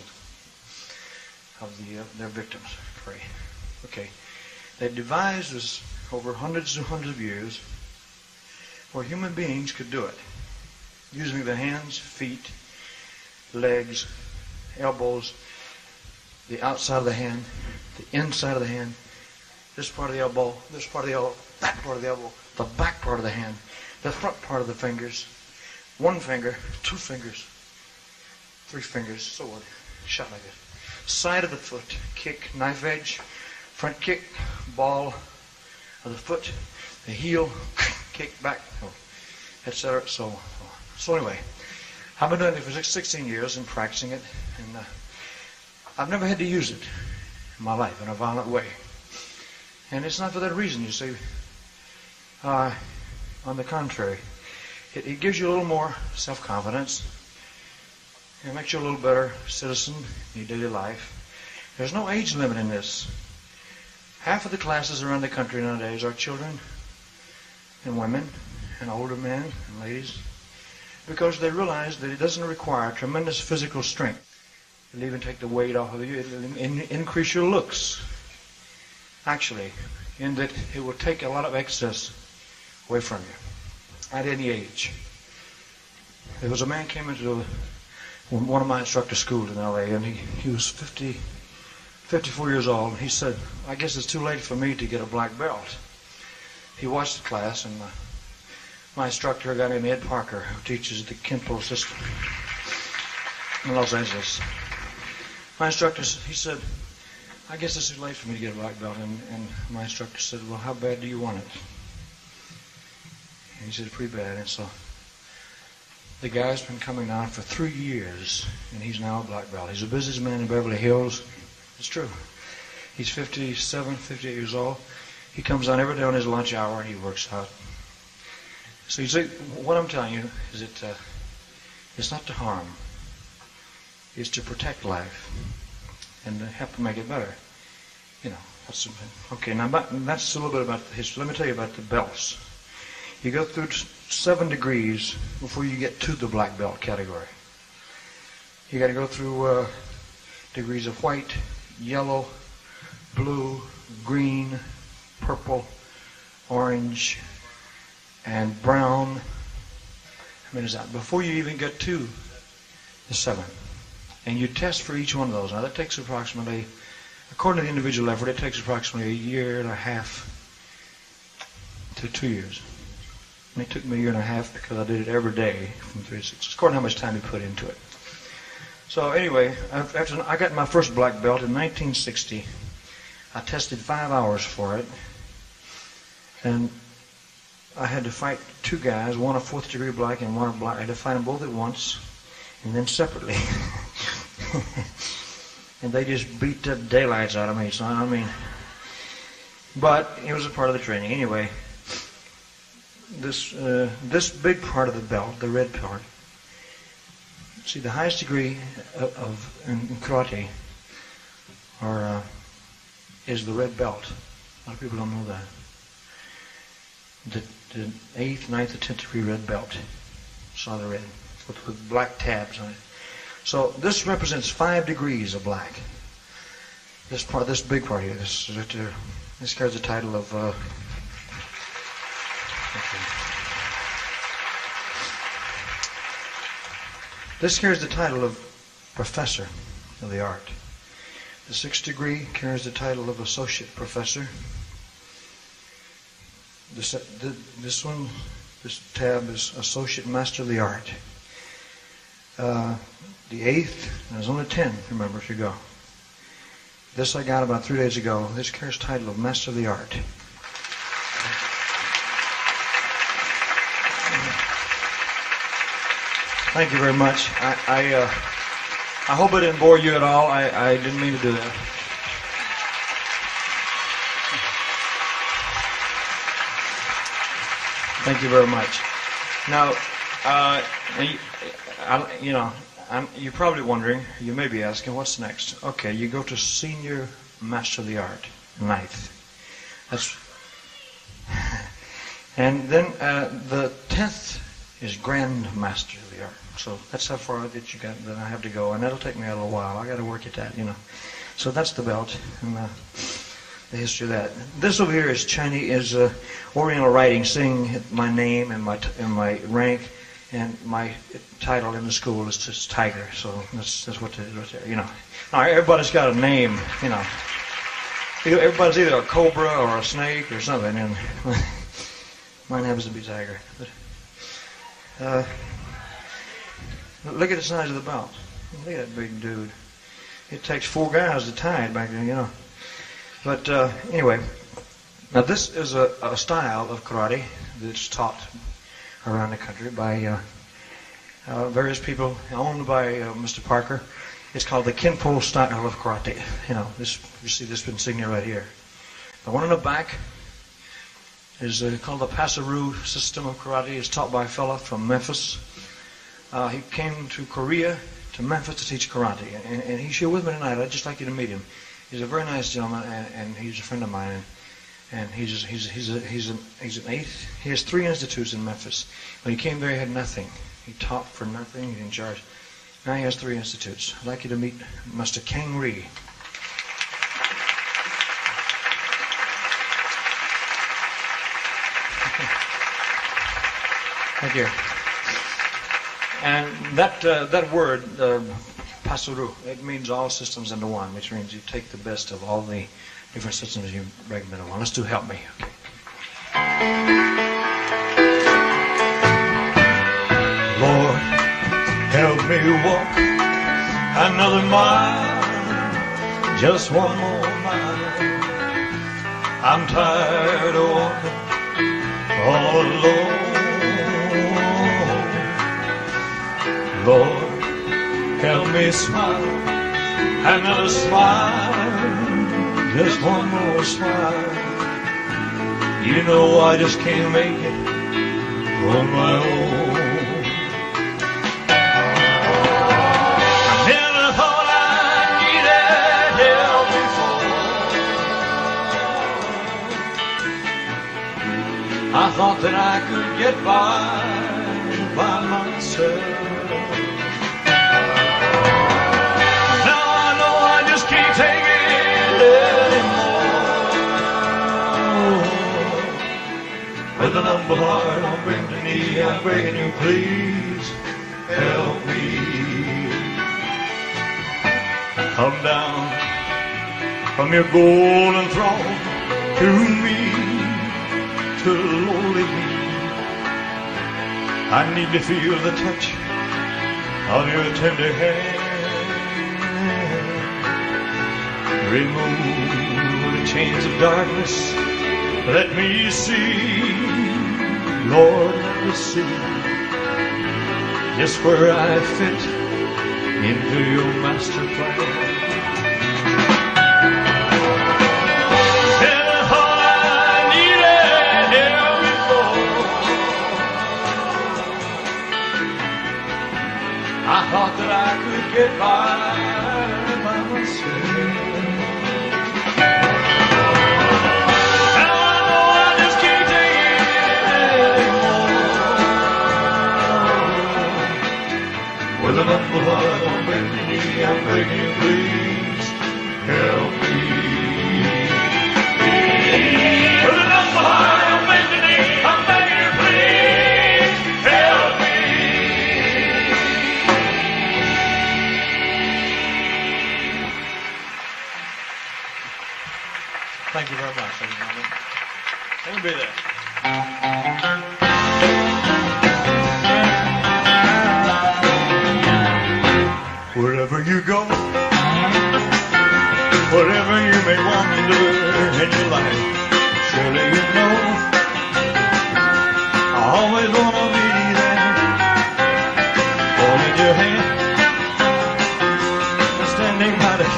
of their victims. Prey. Okay. They devised this over hundreds and hundreds of years where human beings could do it, using the hands, feet, legs, elbows, the outside of the hand, the inside of the hand, this part of the elbow, this part of the elbow, that part of the elbow, the back part of the hand, the front part of the fingers, 1 finger, 2 fingers, 3 fingers, sword, shot like this. Side of the foot, kick, knife edge, front kick, ball of the foot, the heel, kick back, etc. So anyway, I've been doing it for 16 years and practicing it, and I've never had to use it in my life in a violent way. And it's not for that reason, you see. On the contrary, it gives you a little more self-confidence. It makes you a little better citizen in your daily life. There's no age limit in this. Half of the classes around the country nowadays are children and women and older men and ladies, because they realize that it doesn't require tremendous physical strength. It'll even take the weight off of you. It'll increase your looks, actually, in that it will take a lot of excess away from you at any age. There was a man came into one of my instructor schools in L.A., and he was 54 years old, and he said, I guess it's too late for me to get a black belt. He watched the class, and my instructor, a guy named Ed Parker, who teaches the Kempo system in Los Angeles. My instructor, he said, I guess it's too late for me to get a black belt. And my instructor said, well, how bad do you want it? And he said, pretty bad. And so The guy's been coming down for 3 years, and he's now a black belt. He's a businessman in Beverly Hills. It's true. He's 57, 58 years old. He comes down every day on his lunch hour, and he works out. So you see, what I'm telling you is that it's not to harm. It's to protect life and to help to make it better. You know, that's something. Okay, now that's a little bit about the history. Let me tell you about the belts. You go through 7 degrees before you get to the black belt category. You got to go through degrees of white, yellow, blue, green, purple, orange, and brown. How many is that? Before you even get to the 7. And you test for each one of those. Now that takes approximately, according to the individual effort, it takes approximately 1.5 years to 2 years. And it took me 1.5 years because I did it every day from 3 to 6, according to how much time you put into it. So anyway, after I got my first black belt in 1960, I tested 5 hours for it. And I had to fight 2 guys, one a 4th degree black and one a black. I had to fight them both at once and then separately. And they just beat the daylights out of me, so I mean. But it was a part of the training. Anyway, this big part of the belt, the red part, see, the highest degree in karate is the red belt. A lot of people don't know that. The 8th, 9th, or 10th degree red belt. Saw the red with black tabs on it. So this represents 5 degrees of black. This part, this big part here, this carries the title of. This carries the title of Professor of the Art. The 6th degree carries the title of Associate Professor. This one, this tab is Associate Master of the Art. The 8th, there's only 10, remember, to go. This I got about 3 days ago. This carries the title of Master of the Art. Thank you very much. I hope I didn't bore you at all. I didn't mean to do that. Thank you very much. Now, you're probably wondering, you may be asking, what's next? Okay, you go to Senior Master of the Art, 9th. And then the 10th is Grand Master of the Art. So that's how far that I have to go, and that'll take me a little while. I got to work at that, you know. So that's the belt and the history of that. This over here is Chinese, Oriental writing, saying my name and my rank, and my title in the school is just Tiger. So that's what it is right there, you know. Now everybody's got a name, you know. Everybody's either a cobra or a snake or something, and mine happens to be Tiger. But, look at the size of the belt. Look at that big dude. It takes 4 guys to tie it back then, you know. But anyway, now this is a style of karate that's taught around the country by various people, owned by Mr. Parker. It's called the Kenpo style of karate. You know, you see this insignia right here. The one on the back is called the Pasaru system of karate. It's taught by a fella from Memphis. He came to Korea, to Memphis, to teach karate, and he's here with me tonight. I'd just like you to meet him. He's a very nice gentleman, and he's a friend of mine. And he's an 8th. He has 3 institutes in Memphis. When he came there, he had nothing. He taught for nothing. He didn't charge. Now he has 3 institutes. I'd like you to meet Mr. Kang Ree. Thank you. And that word, Pasuru, it means all systems into one, which means you take the best of all the different systems you break them into one. Let's do Help Me. Okay. Lord, help me walk another mile, just one more mile. I'm tired of walking all alone. Lord, help me smile, another smile, just one more smile. You know I just can't make it on my own. I never thought I needed help before. I thought that I could get by myself. Now I know I just can't take it anymore. With an humble heart on bended knee, I'm begging you, please help me. Come down from your golden throne to me, to lowly me. I need to feel the touch of your tender hand. Remove the chains of darkness. Let me see, Lord, let me see just where I fit into your master plan. Never thought I needed help before. I thought that I could get by myself. With an humble heart on bended knee, I'm begging you, please help me. With an humble heart on bended knee, I'm begging you, please help me. Thank you very much, ladies and gentlemen. Let me be there. Wherever you go, wherever you may wander in your life, surely you know I always want to be there, holding your hand, standing by the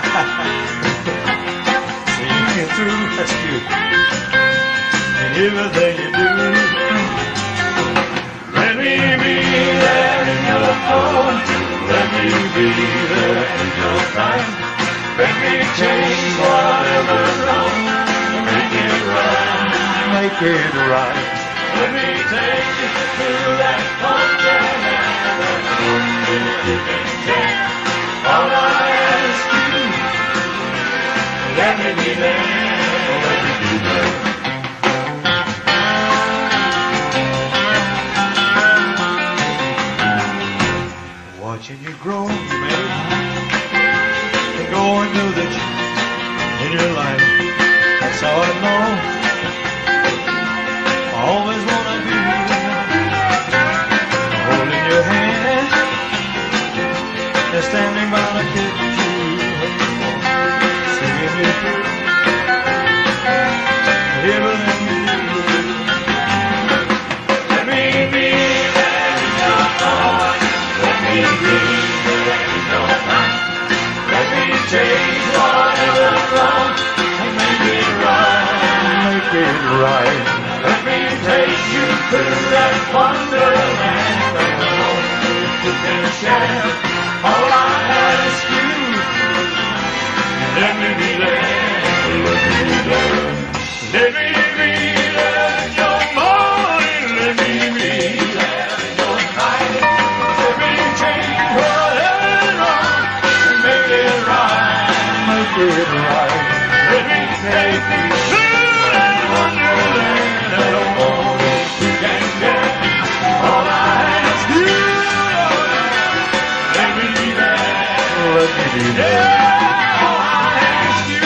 seeing you through, that's good, and everything you do. Let me be there in your heart. Let me be there in your time. Let me change whatever's wrong. Make it right. Make it right. Let me take you through that wonderland. That wonder you can get. All I ask you, let me be there. Let me be there. Watching you grow, man, and going through the in your life. That's how I know I always want to be holding your hand and standing by the kitchen singing you through everything you do. Let me be there in your heart. Let me be there in your time. Let me change whatever's wrong and make it right. Make it right. Let me take you through that wonderland that only you can share. All I ask you, let me be there. Let me be there. Let me be there in your morning. Let me be there in your night. Let me change whatever's wrong and make it right. Make it right. Let me take you through that wonderland that only you can get. All I ask you, let me be there. Let me be there. All I ask you,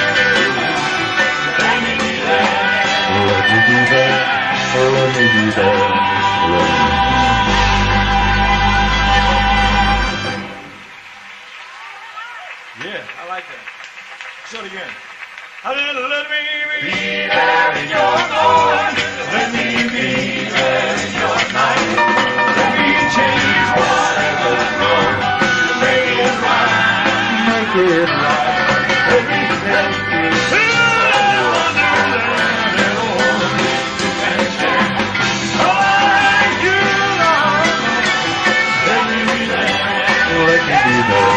let me be there. Let me be there. Let me be there. Yeah, I like that. Say it again. Let me be there in your morning. Let me be there in your night. Let me change whatever. red light. Every step to wonderland and old adventure. Alright, you Lord, let me be there. Let me be there.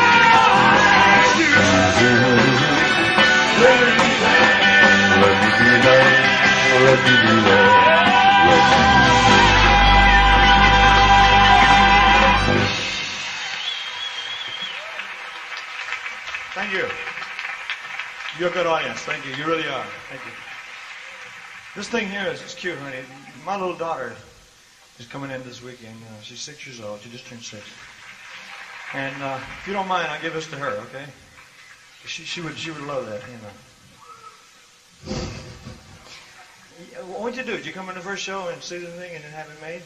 Let me be there. Let me be there. Let me be there. Thank you. You're a good audience. Thank you. You really are. Thank you. This thing here is cute, honey. My little daughter is coming in this weekend. She's 6 years old. She just turned 6. And if you don't mind, I'll give this to her, okay? She would love that, you know. What'd you do? Did you come in the first show and see the thing and then have it made?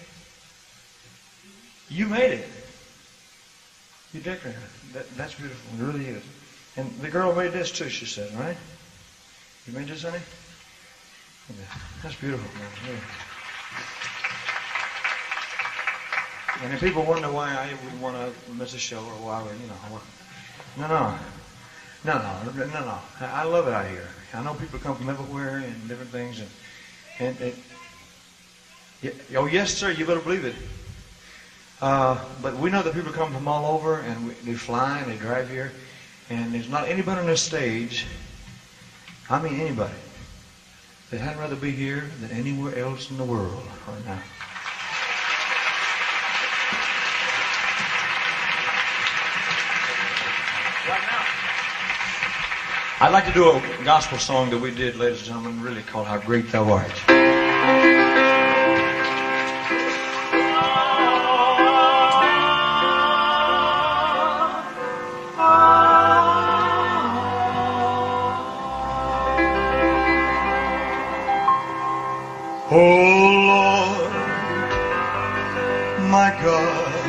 You made it. You decorated it. That's beautiful. It really is. And the girl made this too, she said, right? You made this, honey? Yeah. That's beautiful, man. Yeah. And if people wonder why I would want to miss a show or why, you know, no. I love it out here. I know people come from everywhere and different things, oh yes, sir, you better believe it. But we know that people come from all over, and they fly and they drive here, and there's not anybody on this stage, I mean anybody, that had rather be here than anywhere else in the world right now. Right now. I'd like to do a gospel song that we did, ladies and gentlemen, really called How Great Thou Art. Oh Lord, my God,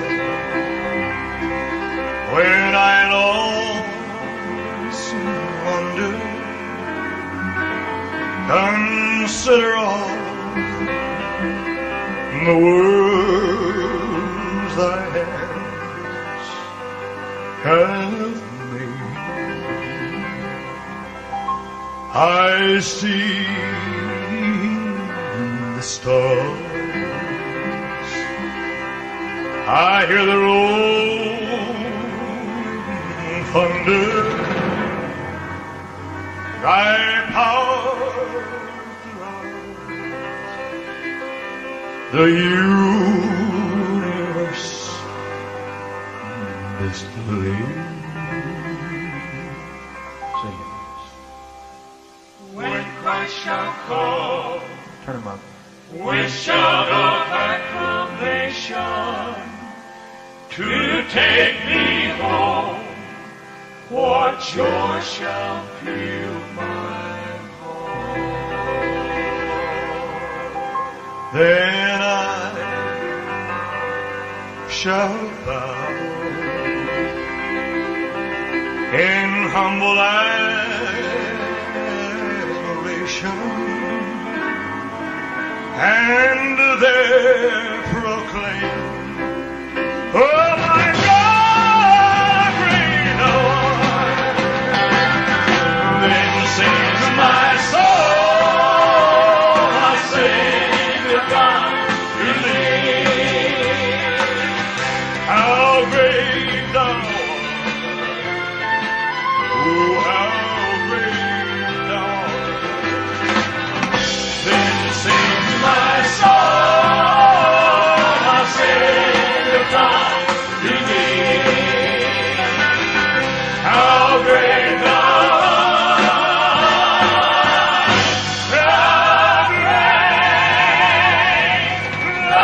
when I lost wonder, consider all the worlds thy hands have made. I see the stars, I hear the rolling thunder, thy power throughout the universe displayed. Sing it. When Christ shall come, turn him up. With shout of acclamation to take me home, what joy shall fill my heart? Then I shall bow in humble adoration, and there proclaim, oh my God, great thou art. Then sings my soul, my Savior God, to thee. How great thou art, oh how great thou art. Then sings my soul, my Savior God, to thee. How great thou art, how great thou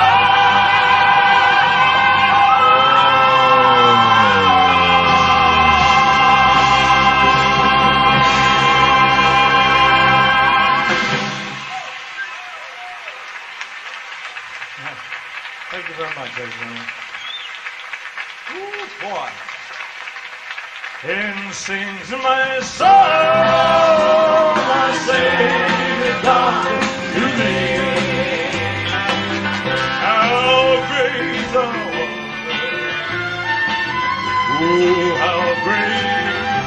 Thank you very much, everyone. Ooh, boy. And sings my soul, my Savior God, to thee. How great thou art. Oh, how great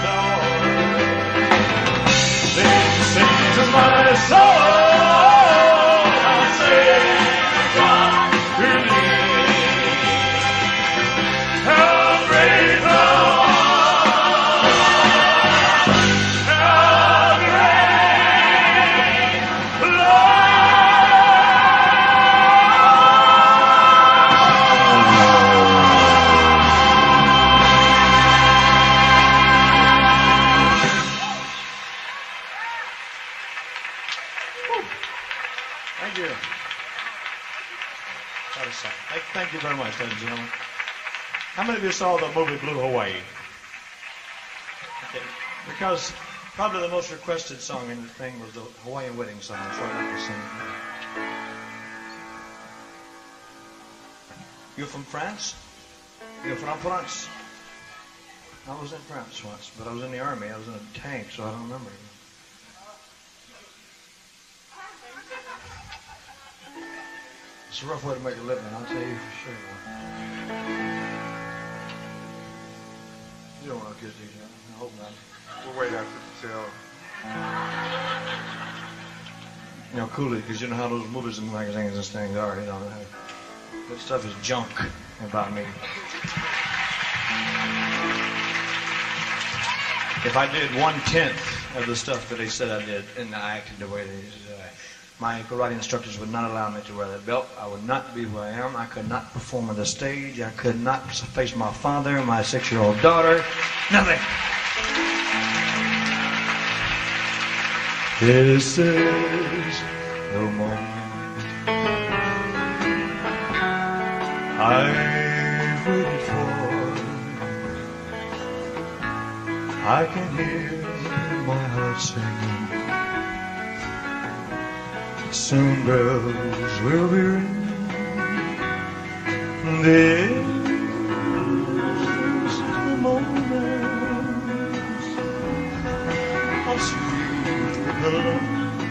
Thank you very much, ladies and gentlemen. How many of you saw the movie Blue Hawaii? Okay. Because probably the most requested song in the thing was the Hawaiian wedding song, so I'd like to sing it. You're from France? You're from France? I was in France once, but I was in the army. I was in a tank, so I don't remember. It's a rough way to make a living, I'll tell you for sure. You don't want to kiss each other. I hope not. We'll wait after the sale. You know, coolly, because you know how those movies and magazines and things are, you know. That stuff is junk about me. If I did 1/10 of the stuff that they said I did, and I acted the way they said my karate instructors would not allow me to wear that belt. I would not be who I am. I could not perform on the stage. I could not face my father, my 6-year-old daughter. Nothing. This is the moment I've waited for. I can hear my heart singing. Soon bells will be ringing. This is the moment of sweet love.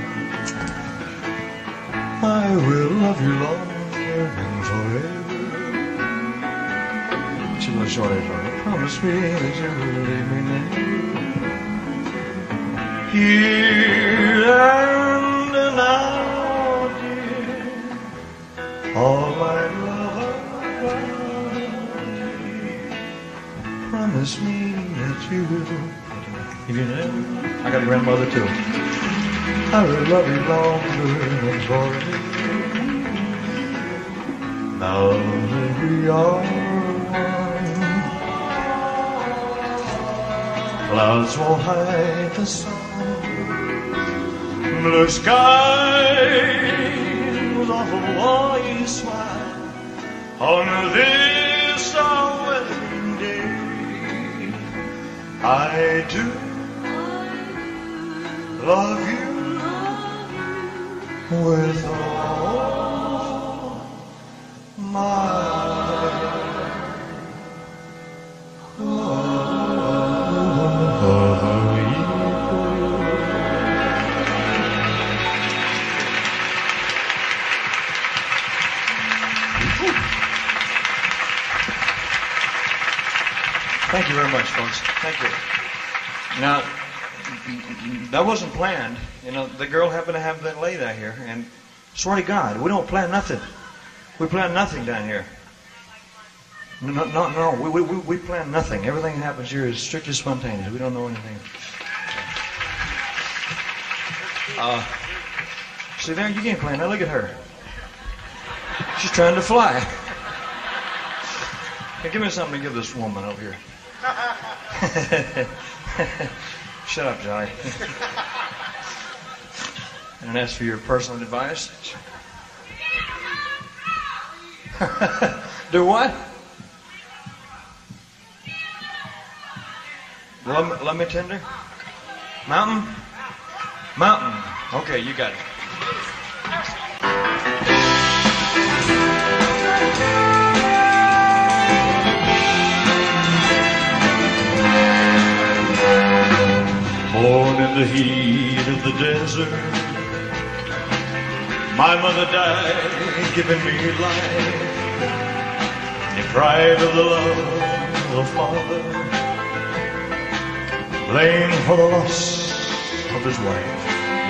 I will love you longer and forever. She's a little short age. Promise me that you will leave me never. Here and now. All my love, promise me that you will. If you never, I got a grandmother too. I will love you longer than forever. Now that we are one, clouds won't hide the sun. Blue skies of a wise smile on this our wedding day. I do love you with all my Thank you very much, folks. Thank you. Now, that wasn't planned. You know, the girl happened to have that lady out here, and swear to God, we don't plan nothing. We plan nothing down here. No. We plan nothing. Everything that happens here is strictly spontaneous. We don't know anything. See there, you can't plan that. Look at her. She's trying to fly. Hey, give me something to give this woman over here. Shut up, Johnny. And ask for your personal advice. Do what? Let me tender? Mountain? Mountain. Okay, you got it. Born in the heat of the desert, my mother died, giving me life. Deprived of the love of a father, blamed for the loss of his wife.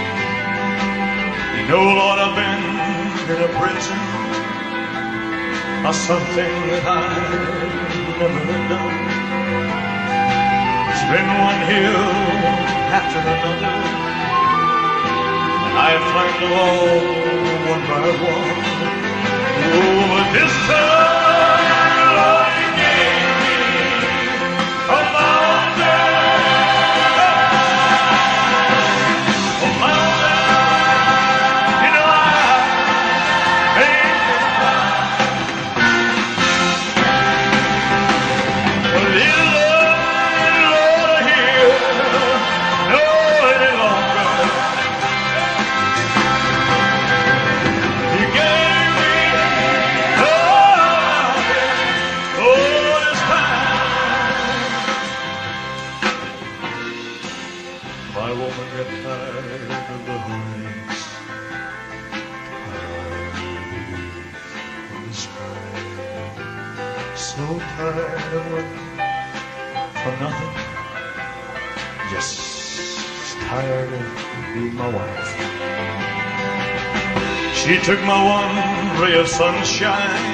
You know, Lord, I've been in a prison of something that I've never done. It's been one hill after another, and I've climbed them all one by one. Oh, but this time, Lord, you gave me a mountain, you know I ain't So tired of working for nothing. Just tired of being my wife. She took my one ray of sunshine.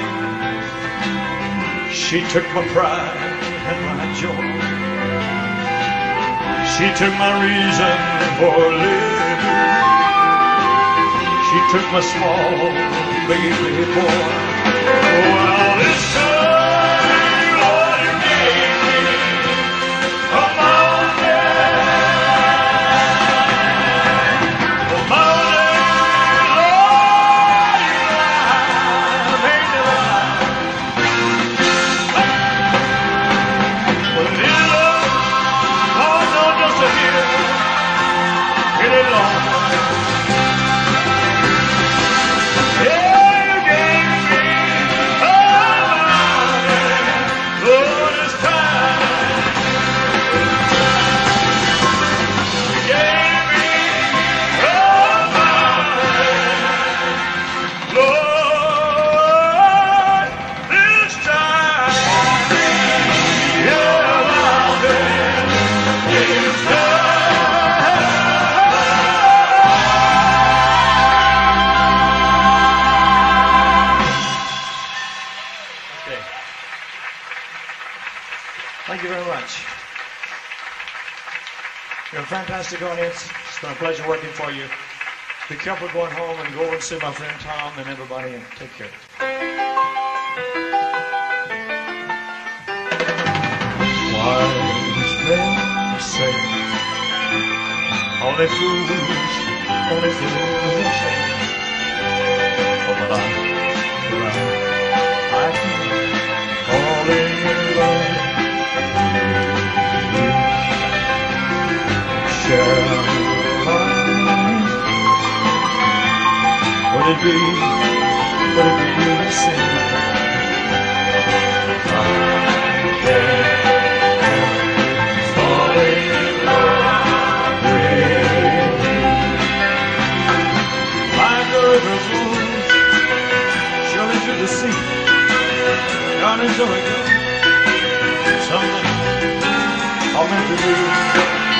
She took my pride and my joy. She took my reason for living. She took my small baby boy. Well, this time, Lord, you gave me a mountain. A mountain, Lord, you made me alive. Well, this love, Lord, not just a hill, any longer. Thank you very much. You're a fantastic audience. It's been a pleasure working for you. Be careful going home and go and see my friend Tom and everybody, and take care. Wise men say only fools say. Oh, but I keep falling in love. Would it be a sin? I can't fall in love with you. Like the river flows surely to the sea, down into the Something I'll meant to do.